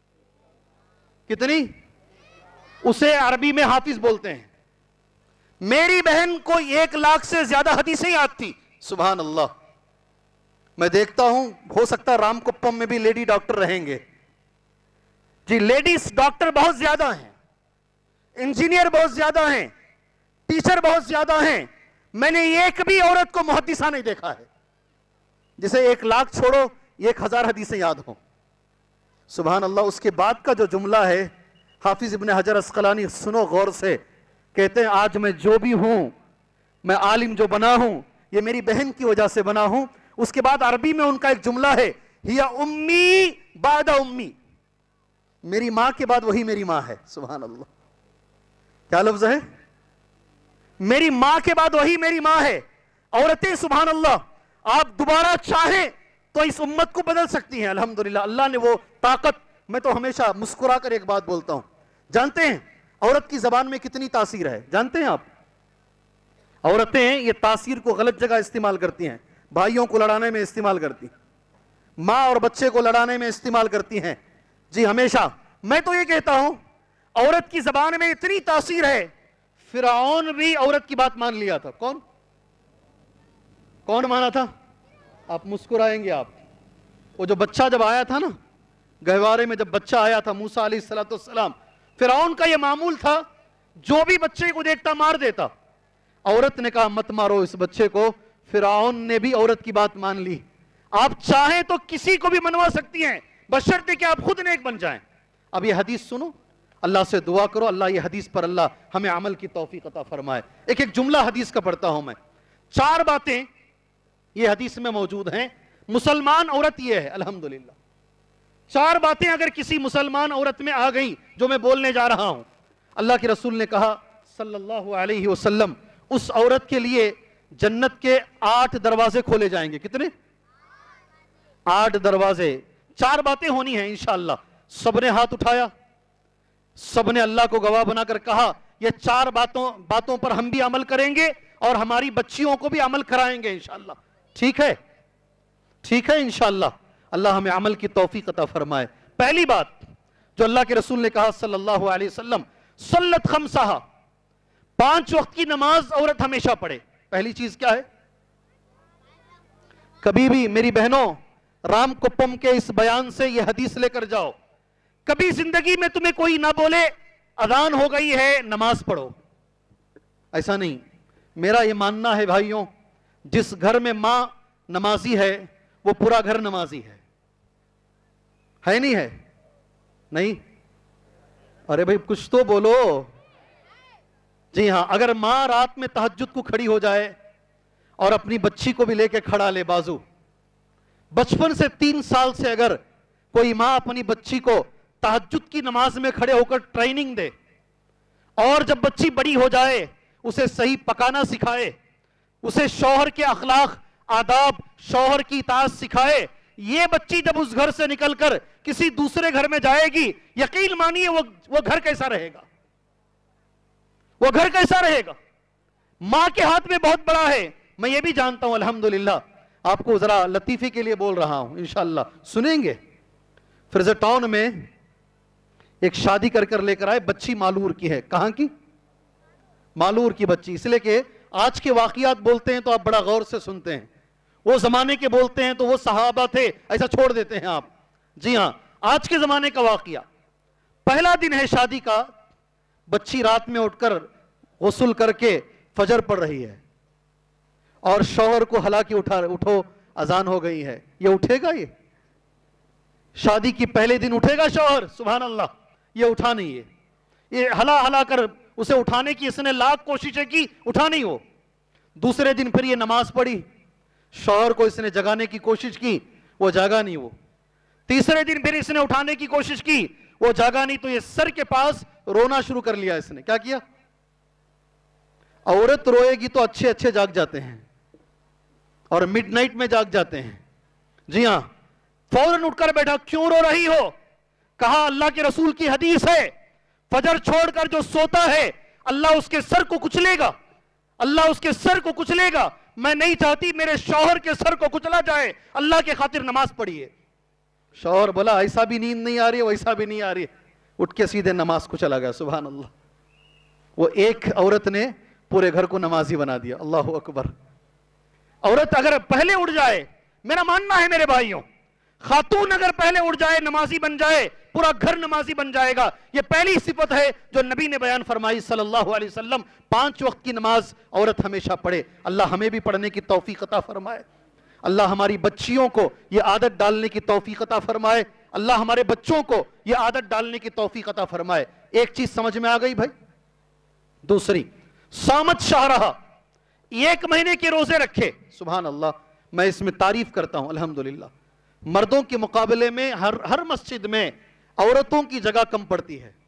کتنی اسے عربی میں حافظ بولتے ہیں. میری بہن کو ایک لاکھ سے زیادہ حدیثیں یاد تھی. سبحان اللہ. میں دیکھتا ہوں, ہو سکتا رام کپم میں بھی لیڈی ڈاکٹر رہیں گے جی. لیڈیز ڈاکٹر بہت زیادہ ہیں, انجینئر بہت زیادہ ہیں, ٹیچر بہت زیادہ ہیں. میں نے ایک بھی عورت کو محدثہ نہیں دیکھا ہے جسے ایک لاکھ چھوڑو ایک ہزار حدیثیں یاد ہوں. سبحان اللہ. اس کے بعد کا جو جملہ ہے حافظ ابن حجر اسقلانی, سنو غور سے, کہتے ہیں آج میں جو بھی ہوں, میں عالم جو بنا ہوں, یہ میری بہن کی وجہ سے بنا ہوں. اس کے بعد عربی میں ان کا ایک جملہ ہے, ہیا امی بعد امی, میری ماں کے بعد وہی میری ماں ہے. سبحان اللہ. کیا لفظ ہے؟ میری ماں کے بعد وہی میری ماں ہے. عورتیں سبحان اللہ, آپ دوبارہ چاہیں تو اس امت کو بدل سکتی ہیں. الحمدللہ, اللہ نے وہ طاقت. میں تو ہمیشہ مسکرا کر ایک بات بولتا ہوں, جانتے ہیں عورت کی زبان میں کتنی تاثیر ہے؟ جانتے ہیں آپ؟ عورتیں یہ تاثیر کو غلط جگہ استعمال کرتی ہیں. بھائیوں کو لڑانے میں استعمال کرتی ہیں, ماں اور بچے کو لڑانے میں استعمال کرتی ہیں. جی ہمیشہ. میں تو یہ کہتا ہوں عورت کی زبان میں اتنی تاثیر ہے, فرعون بھی عورت کی بات مان لیا تھا. کون کون مانا تھا؟ آپ مسکرائیں گے. آپ وہ جو بچہ جب آیا تھا نا گہوارے میں, جب بچہ آیا تھا موسیٰ علیہ الصلوۃ والسلام, فرعون کا یہ معمول تھا جو بھی بچے کو دیکھتا مار دیتا. عورت نے کہا مت مارو اس بچے کو. فرعون نے بھی عورت کی بات مان لی. آپ چاہیں تو کسی کو بھی منوا سکتی ہیں, بشرطے کہ آپ خود نیک بن جائیں. اب یہ حدیث سنو, اللہ سے دعا کرو اللہ یہ حدیث پر اللہ ہمیں عمل کی توفیق عطا فرمائے. ایک ایک جملہ حدیث کا پڑھتا ہوں میں. چار باتیں یہ حدیث میں موجود ہیں. مسلمان عورت یہ ہے الحمدللہ. چار باتیں اگر کسی مسلمان عورت میں آ گئیں جو میں بولنے جا رہا ہوں, اللہ کے رسول نے کہا صلی اللہ علیہ وسلم, اس عورت کے لیے جنت کے آٹھ دروازے کھولے جائیں گے. کتنے؟ آٹھ دروازے. چار باتیں ہونی ہیں انشاءاللہ. سب نے ہاتھ اٹھایا, سب نے اللہ کو گواہ بنا کر کہا یہ چار باتوں باتوں پر ہم بھی عمل کریں گے اور ہماری بچیوں کو بھی عمل کرائیں گے انشاءاللہ. ٹھیک ہے؟ ٹھیک ہے انشاءاللہ. اللہ ہمیں عمل کی توفیق عطا فرمائے. پہلی بات جو اللہ کے رسول نے کہا صلی اللہ علیہ وسلم, صلت خمسہا, پانچ وقت کی نماز عورت ہمیشہ پڑھے. پہلی چیز کیا ہے؟ کبھی بھی میری بہنوں رام کپم کے اس بیان سے یہ حدیث لے کر جاؤ, کبھی زندگی میں تمہیں کوئی نہ بولے اذان ہو گئی ہے نماز پڑھو, ایسا نہیں. میرا یہ ماننا ہے بھائیوں, جس گھر میں ماں نمازی ہے وہ پورا گھر نمازی ہے. ہے نہیں ہے؟ نہیں؟ ارے بھائی کچھ تو بولو. جی ہاں, اگر ماں رات میں تہجد کو کھڑی ہو جائے اور اپنی بچی کو بھی لے کے کھڑا لے بازو, بچپن سے تین سال سے اگر کوئی ماں اپنی بچی کو تہجد کی نماز میں کھڑے ہو کر ٹریننگ دے, اور جب بچی بڑی ہو جائے اسے صحیح پکانا سکھائے, اسے شوہر کے اخلاق آداب شوہر کی اطاعت سکھائے, یہ بچی جب اس گھر سے نکل کر کسی دوسرے گھر میں جائے گی, یقین مانیے وہ وہ گھر کیسا رہے گا؟ وہ گھر کیسا رہے گا؟ ماں کے ہاتھ میں بہت بڑا ہے. میں یہ بھی جانتا ہوں الحمدللہ آپ کو ذرا لطیفے کے لیے بول رہا ہوں، انشاءاللہ سنیں گے. فرز ٹاؤن میں ایک شادی کر کر لے کر آئے، بچی مالور کی ہے. کہاں کی؟ مالور کی بچی. اس لیے کہ آج کے واقعات بولتے ہیں تو آپ بڑا غور سے سنتے ہیں، وہ زمانے کے بولتے ہیں تو وہ صحابہ تھے ایسا چھوڑ دیتے ہیں آپ. جی ہاں، آج کے زمانے کا واقعہ. پہلا دن ہے شادی کا، بچی رات میں اٹھ کر غسل کر کے فجر پڑھ رہی ہے اور شوہر کو ہلا کے اٹھا اٹھو اذان ہو گئی ہے. یہ اٹھے گا؟ یہ شادی کی پہلے دن اٹھے گا شوہر؟ سبحان اللہ. یہ اٹھا نہیں ہے. یہ ہلا ہلا کر اسے اٹھانے کی اس نے لاکھ کوششیں کی، اٹھا نہیں ہو. دوسرے دن پھر یہ نماز پڑھی، شوہر کو اس نے جگانے کی کوشش کی، وہ جاگا نہیں. وہ تیسرے دن پھر اس نے اٹھانے کی کوشش کی، وہ جاگا نہیں. تو یہ سر کے پاس رونا شروع کر لیا. اس نے کیا کیا؟ عورت روئے گی تو اچھے اچھے جاگ جاتے ہیں اور مڈ نائٹ میں جاگ جاتے ہیں. جی ہاں، فوراً اٹھ کر بیٹھا. کیوں رو رہی ہو؟ کہا اللہ کے رسول کی حدیث ہے، فجر چھوڑ کر جو سوتا ہے اللہ اس کے سر کو کچلے گا، اللہ اس کے سر کو کچلے گا. میں نہیں چاہتی میرے شوہر کے سر کو کچلا جائے، اللہ کے خاطر نماز پڑھیے. شوہر بولا ایسا بھی نیند نہیں آ رہی، ویسا بھی نہیں آ رہی. اٹھ کے سیدھے نماز کو چلا گیا. سبحان اللہ. وہ ایک عورت نے پورے گھر کو نمازی بنا دیا. اللہ اکبر. عورت اگر پہلے اٹھ جائے، میرا ماننا ہے میرے بھائیوں، خاتون اگر پہلے اٹھ جائے نمازی بن جائے، پورا گھر نمازی بن جائے گا. یہ پہلی صفت ہے جو نبی نے بیان فرمائی صلی اللہ علیہ وسلم. پانچ وقت کی نماز عورت ہمیشہ پڑھے. اللہ ہمیں بھی پڑھنے کی توفیق عطا فرمائے. اللہ ہماری بچیوں کو یہ عادت ڈالنے کی توفیق عطا فرمائے. اللہ ہمارے بچوں کو یہ عادت ڈالنے کی توفیق عطا فرمائے. ایک چیز سمجھ میں آ گئی بھائی. دوسری، صامت شہرہ، ایک مہینے کے روزے رکھے. سبحان اللہ. میں اس میں تعریف کرتا ہوں الحمدللہ. مردوں کے مقابلے میں ہر ہر مسجد میں عورتوں کی جگہ کم پڑتی ہے.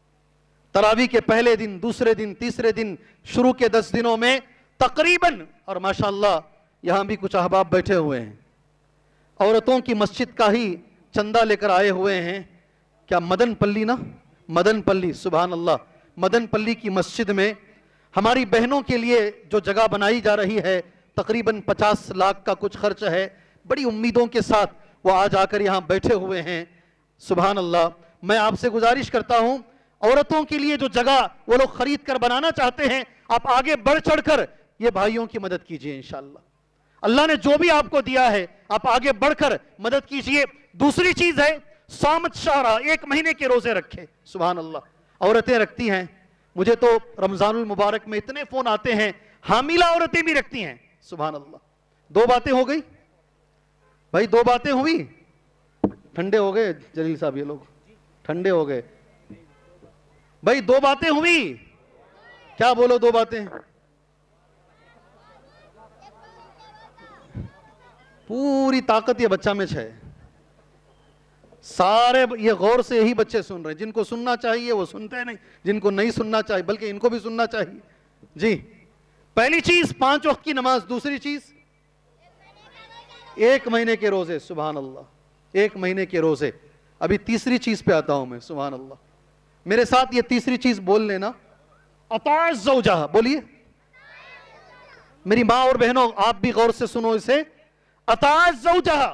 تراویح کے پہلے دن، دوسرے دن، تیسرے دن، شروع کے دس دنوں میں تقریباً، اور ماشاءاللہ یہاں بھی کچھ احباب بیٹھے ہوئے ہیں، عورتوں کی مسجد کا ہی چندہ لے کر آئے ہوئے ہیں. کیا مدن پلی نا؟ مدن پلی. سبحان اللہ. مدن پلی کی مسجد میں ہماری بہنوں کے لیے جو جگہ بنائی جا رہی ہے تقریباً پچاس لاکھ کا کچھ خرچ ہے. بڑی امیدوں کے ساتھ وہ آج آ کر یہاں بیٹھے ہوئے ہیں. سبحان اللہ. میں آپ سے گزارش کرتا ہوں، عورتوں کے لیے جو جگہ وہ لوگ خرید کر بنانا چاہتے ہیں، آپ آگے بڑھ چڑھ کر یہ بھائیوں کی مدد کیجئے. انشاءاللہ اللہ نے جو بھی آپ کو دیا ہے آپ آگے بڑھ کر مدد کیجئے. دوسری چیز ہے صامت شہرہ، ایک مہینے کے روزے رکھے. سبحان اللہ. عورتیں رکھتی ہیں. مجھے تو رمضان المبارک میں اتنے فون آتے ہیں، حاملہ عورتیں بھی رکھتی ہیں. سبحان اللہ. دو باتیں ہو گئی بھائی، دو باتیں ہوئی. ٹھنڈے ہو گئے جلیل صاحب، یہ لوگ ٹھنڈے ہو گئے بھائی. دو باتیں ہوئی. کیا بولو دو باتیں؟ پوری طاقت یہ بچہ میں ہے. سارے یہ غور سے یہی بچے سن رہے ہیں. جن کو سننا چاہیے وہ سنتے نہیں، جن کو نہیں سننا چاہیے بلکہ ان کو بھی سننا چاہیے. جی، پہلی چیز پانچ وقت کی نماز. دوسری چیز ایک مہینے کے روزے. سبحان اللہ. ایک مہینے کے روزے. ابھی تیسری چیز پہ آتا ہوں میں. سبحان اللہ. میرے ساتھ یہ تیسری چیز بول لینا، اطاعت زوجہ. بولیے میری ماں اور بہنوں، آپ بھی غور سے سنو اسے. اطاعت زوجہ.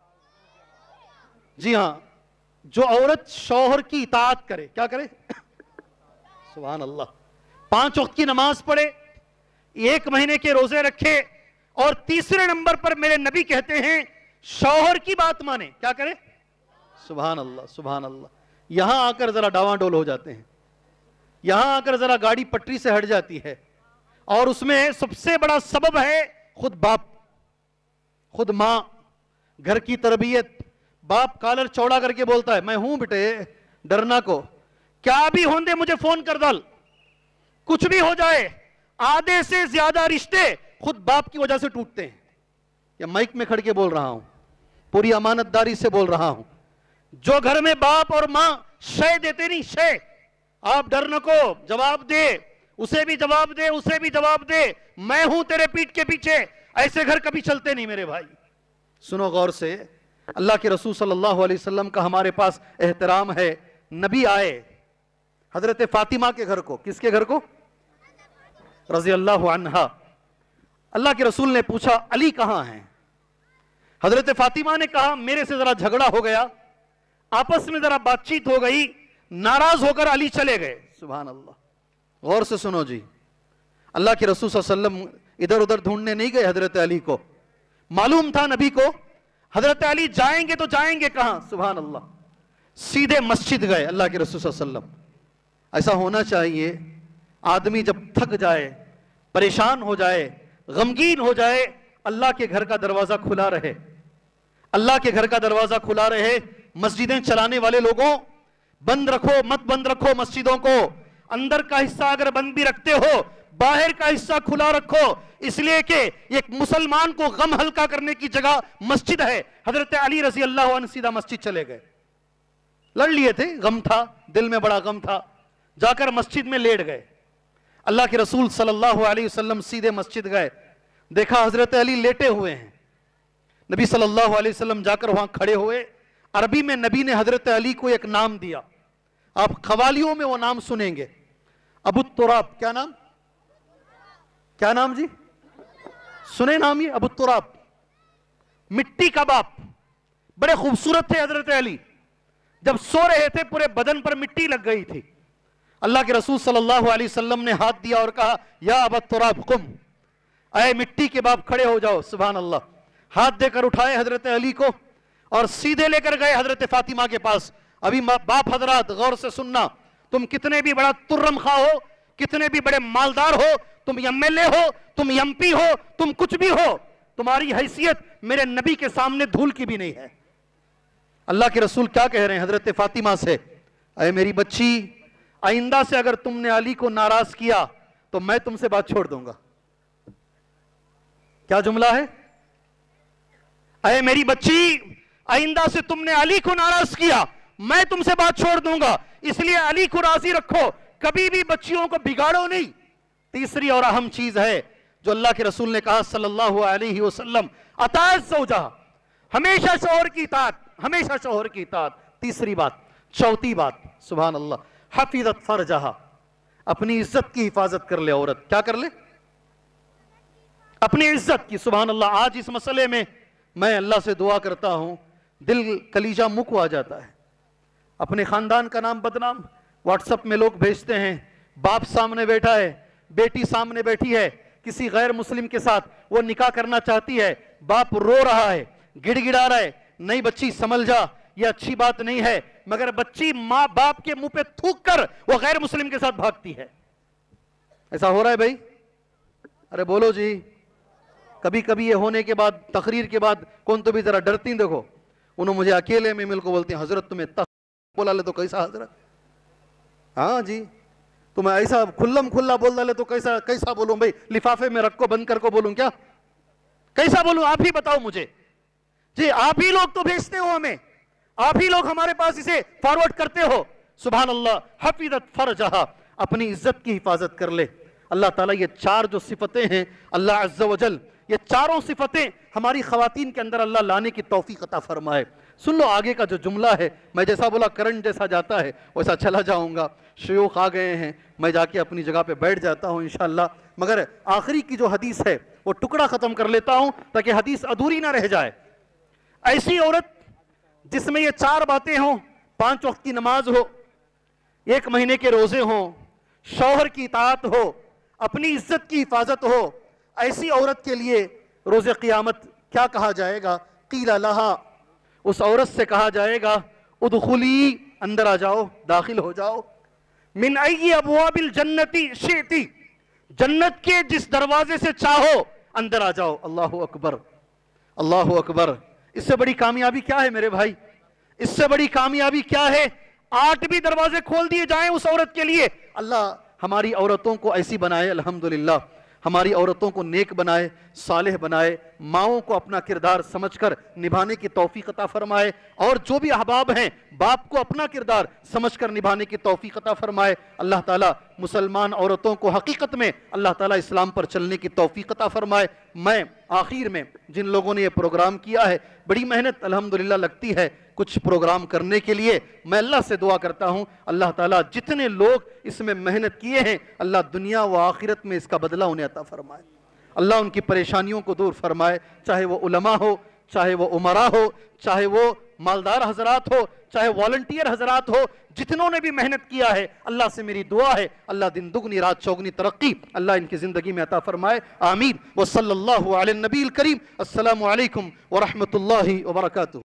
جی ہاں، جو عورت شوہر کی اطاعت کرے. کیا کرے؟ سبحان اللہ. پانچ وقت کی نماز پڑھے، ایک مہینے کے روزے رکھے، اور تیسرے نمبر پر میرے نبی کہتے ہیں شوہر کی بات مانے. کیا کرے؟ سبحان اللہ. سبحان اللہ. یہاں آ کر ذرا ڈاواں ڈول ہو جاتے ہیں. یہاں آ کر ذرا گاڑی پٹری سے ہٹ جاتی ہے، اور اس میں سب سے بڑا سبب ہے خود باپ، خود ماں. گھر کی تربیت. باپ کالر چوڑا کر کے بولتا ہے میں ہوں بیٹے، ڈرنا کو، کیا بھی ہوندے مجھے فون کر ڈال، کچھ بھی ہو جائے. آدھے سے زیادہ رشتے خود باپ کی وجہ سے ٹوٹتے ہیں. یا مائک میں کھڑ کے بول رہا ہوں، پوری امانت داری سے بول رہا ہوں. جو گھر میں باپ اور ماں شے دیتے نہیں، شے، آپ ڈرنا کو جواب دے، اسے بھی جواب دے، اسے بھی جواب دے، میں ہوں تیرے پیٹ کے پیچھے، ایسے گھر کبھی چلتے نہیں میرے بھائی. سنو غور سے. اللہ کے رسول صلی اللہ علیہ وسلم کا ہمارے پاس احترام ہے. نبی آئے حضرت فاطمہ کے گھر کو. کس کے گھر کو؟ رضی اللہ عنہا. اللہ کے رسول نے پوچھا علی کہاں ہیں؟ حضرت فاطمہ نے کہا میرے سے ذرا جھگڑا ہو گیا، آپس میں ذرا بات چیت ہو گئی، ناراض ہو کر علی چلے گئے. سبحان اللہ. غور سے سنو جی، اللہ کے رسول صلی اللہ علیہ وسلم ادھر ادھر ڈھونڈنے نہیں گئے حضرت علی کو. معلوم تھا نبی کو حضرت علی جائیں گے تو جائیں گے کہاں. سبحان اللہ. سیدھے مسجد گئے اللہ کے رسول صلی اللہ علیہ وسلم. ایسا ہونا چاہیے، آدمی جب تھک جائے، پریشان ہو جائے، غمگین ہو جائے، اللہ کے گھر کا دروازہ کھلا رہے، اللہ کے گھر کا دروازہ کھلا رہے. مسجدیں چلانے والے لوگوں، بند رکھو مت بند رکھو مسجدوں کو. اندر کا حصہ اگر بند بھی رکھتے ہو، باہر کا حصہ کھلا رکھو، اس لیے کہ ایک مسلمان کو غم ہلکا کرنے کی جگہ مسجد ہے. حضرت علی رضی اللہ عنہ سیدھا مسجد چلے گئے. لڑ لیے تھے، غم تھا، دل میں بڑا غم تھا، جا کر مسجد میں لیٹ گئے. اللہ کے رسول صلی اللہ علیہ وسلم سیدھے مسجد گئے، دیکھا حضرت علی لیٹے ہوئے ہیں. نبی صلی اللہ علیہ وسلم جا کر وہاں کھڑے ہوئے. عربی میں نبی نے حضرت علی کو ایک نام دیا، آپ قوالیوں میں وہ نام سنیں گے. ابو التراب. کیا نام؟ کیا نام جی؟ سنے نام یہ ابو التراب، مٹی کا باپ. بڑے خوبصورت تھے حضرت علی. جب سو رہے تھے پورے بدن پر مٹی لگ گئی تھی. اللہ کے رسول صلی اللہ علیہ وسلم نے ہاتھ دیا اور کہا یا ابا التراب قم، اے مٹی کے باپ کھڑے ہو جاؤ. سبحان اللہ. ہاتھ دے کر اٹھائے حضرت علی کو اور سیدھے لے کر گئے حضرت فاطمہ کے پاس. ابھی باپ حضرات غور سے سننا، تم کتنے بھی بڑا ترم خواہ ہو، کتنے بھی بڑے مالدار ہو، تم ایم ایل اے ہو، تم ایم پی ہو، تم کچھ بھی ہو، تمہاری حیثیت میرے نبی کے سامنے دھول کی بھی نہیں ہے. اللہ کے رسول کیا کہہ رہے ہیں حضرت فاطمہ سے؟ اے میری بچی، آئندہ سے اگر تم نے علی کو ناراض کیا تو میں تم سے بات چھوڑ دوں گا. کیا جملہ ہے؟ اے میری بچی، آئندہ سے تم نے علی کو ناراض کیا میں تم سے بات چھوڑ دوں گا، اس لیے علی کو راضی رکھو، کبھی بھی بچیوں کو بگاڑو نہیں. تیسری اور اہم چیز ہے جو اللہ کے رسول نے کہا صلی اللہ علیہ وسلم، اطاعت زوجہ، ہمیشہ شوہر کی اطاعت، ہمیشہ شوہر کی اطاعت. تیسری بات. چوتھی بات، سبحان اللہ، حفظت فرجہا، اپنی عزت کی حفاظت کر لے عورت. کیا کر لے؟ اپنی عزت کی. سبحان اللہ. آج اس مسئلے میں میں اللہ سے دعا کرتا ہوں، دل کلیجہ مکو آ جاتا ہے. اپنے خاندان کا نام بدنام واٹس اپ میں لوگ بھیجتے ہیں. باپ سامنے بیٹھا ہے، بیٹی سامنے بیٹھی ہے، کسی غیر مسلم کے ساتھ وہ نکاح کرنا چاہتی ہے، باپ رو رہا ہے، گڑ گڑا رہا ہے، نہیں بچی سمجھ جا، یہ اچھی بات نہیں ہے، مگر بچی ماں باپ کے منہ پہ تھوک کر وہ غیر مسلم کے ساتھ بھاگتی ہے. ایسا ہو رہا ہے بھائی؟ ارے بولو جی. کبھی کبھی یہ ہونے کے بعد، تقریر کے بعد کون تو بھی ذرا ڈرتی ہیں. دیکھو انہوں مجھے اکیلے میں مل کو بولتے ہیں حضرت تمہیں تخ بولا لے تو کیسا حضرت؟ ہاں جی، تمہیں ایسا کھلم کھلا بول ڈالے تو کیسا کیسا بولوں بھائی؟ لفافے میں رکھ کو بند کر کو بولوں کیا؟ کیسا بولوں؟ آپ ہی بتاؤ مجھے. جی آپ ہی لوگ تو بھیجتے ہو ہمیں، آپ ہی لوگ ہمارے پاس اسے فارورڈ کرتے ہو. سبحان اللہ. حفظت فرجہا، اپنی عزت کی حفاظت کر لے. اللہ تعالیٰ یہ چار جو صفتیں ہیں اللہ عز و جل، یہ چاروں صفتیں ہماری خواتین کے اندر اللہ لانے کی توفیق عطا فرمائے. سن لو آگے کا جو جملہ ہے، میں جیسا بولا کرنٹ جیسا جاتا ہے ویسا چلا جاؤں گا. شیوخ آ گئے ہیں، میں جا کے اپنی جگہ پہ بیٹھ جاتا ہوں انشاءاللہ. مگر آخری کی جو حدیث ہے وہ ٹکڑا ختم کر لیتا ہوں تاکہ حدیث ادھوری نہ رہ جائے. ایسی عورت جس میں یہ چار باتیں ہوں، پانچ وقت کی نماز ہو، ایک مہینے کے روزے ہوں، شوہر کی اطاعت ہو، اپنی عزت کی حفاظت ہو، ایسی عورت کے لیے روز قیامت کیا کہا جائے گا؟ قیل لہا، اس عورت سے کہا جائے گا ادخلی، اندر آ جاؤ، داخل ہو جاؤ. من ای ابواب الجنت شئتی، جنت کے جس دروازے سے چاہو اندر آ جاؤ. اللہ اکبر، اللہ اکبر. اس سے بڑی کامیابی کیا ہے میرے بھائی؟ اس سے بڑی کامیابی کیا ہے؟ آٹھ بھی دروازے کھول دیے جائیں اس عورت کے لیے. اللہ ہماری عورتوں کو ایسی بنائے الحمدللہ، ہماری عورتوں کو نیک بنائے، صالح بنائے، ماؤں کو اپنا کردار سمجھ کر نبھانے کی توفیق عطا فرمائے، اور جو بھی احباب ہیں باپ کو اپنا کردار سمجھ کر نبھانے کی توفیق عطا فرمائے. اللہ تعالیٰ مسلمان عورتوں کو حقیقت میں اللہ تعالیٰ اسلام پر چلنے کی توفیق عطا فرمائے. میں آخر میں جن لوگوں نے یہ پروگرام کیا ہے، بڑی محنت الحمدللہ لگتی ہے کچھ پروگرام کرنے کے لیے. میں اللہ سے دعا کرتا ہوں اللہ تعالیٰ جتنے لوگ اس میں محنت کیے ہیں اللہ دنیا و آخرت میں اس کا بدلہ انہیں عطا فرمائے. اللہ ان کی پریشانیوں کو دور فرمائے، چاہے وہ علماء ہو، چاہے وہ عمرہ ہو، چاہے وہ مالدار حضرات ہو، چاہے والنٹیئر حضرات ہو، جتنوں نے بھی محنت کیا ہے، اللہ سے میری دعا ہے اللہ دن دگنی رات چوگنی ترقی اللہ ان کی زندگی میں عطا فرمائے، آمین۔ وصلی اللہ علی النبی الکریم۔ السلام علیکم ورحمۃ اللہ وبرکاتہ۔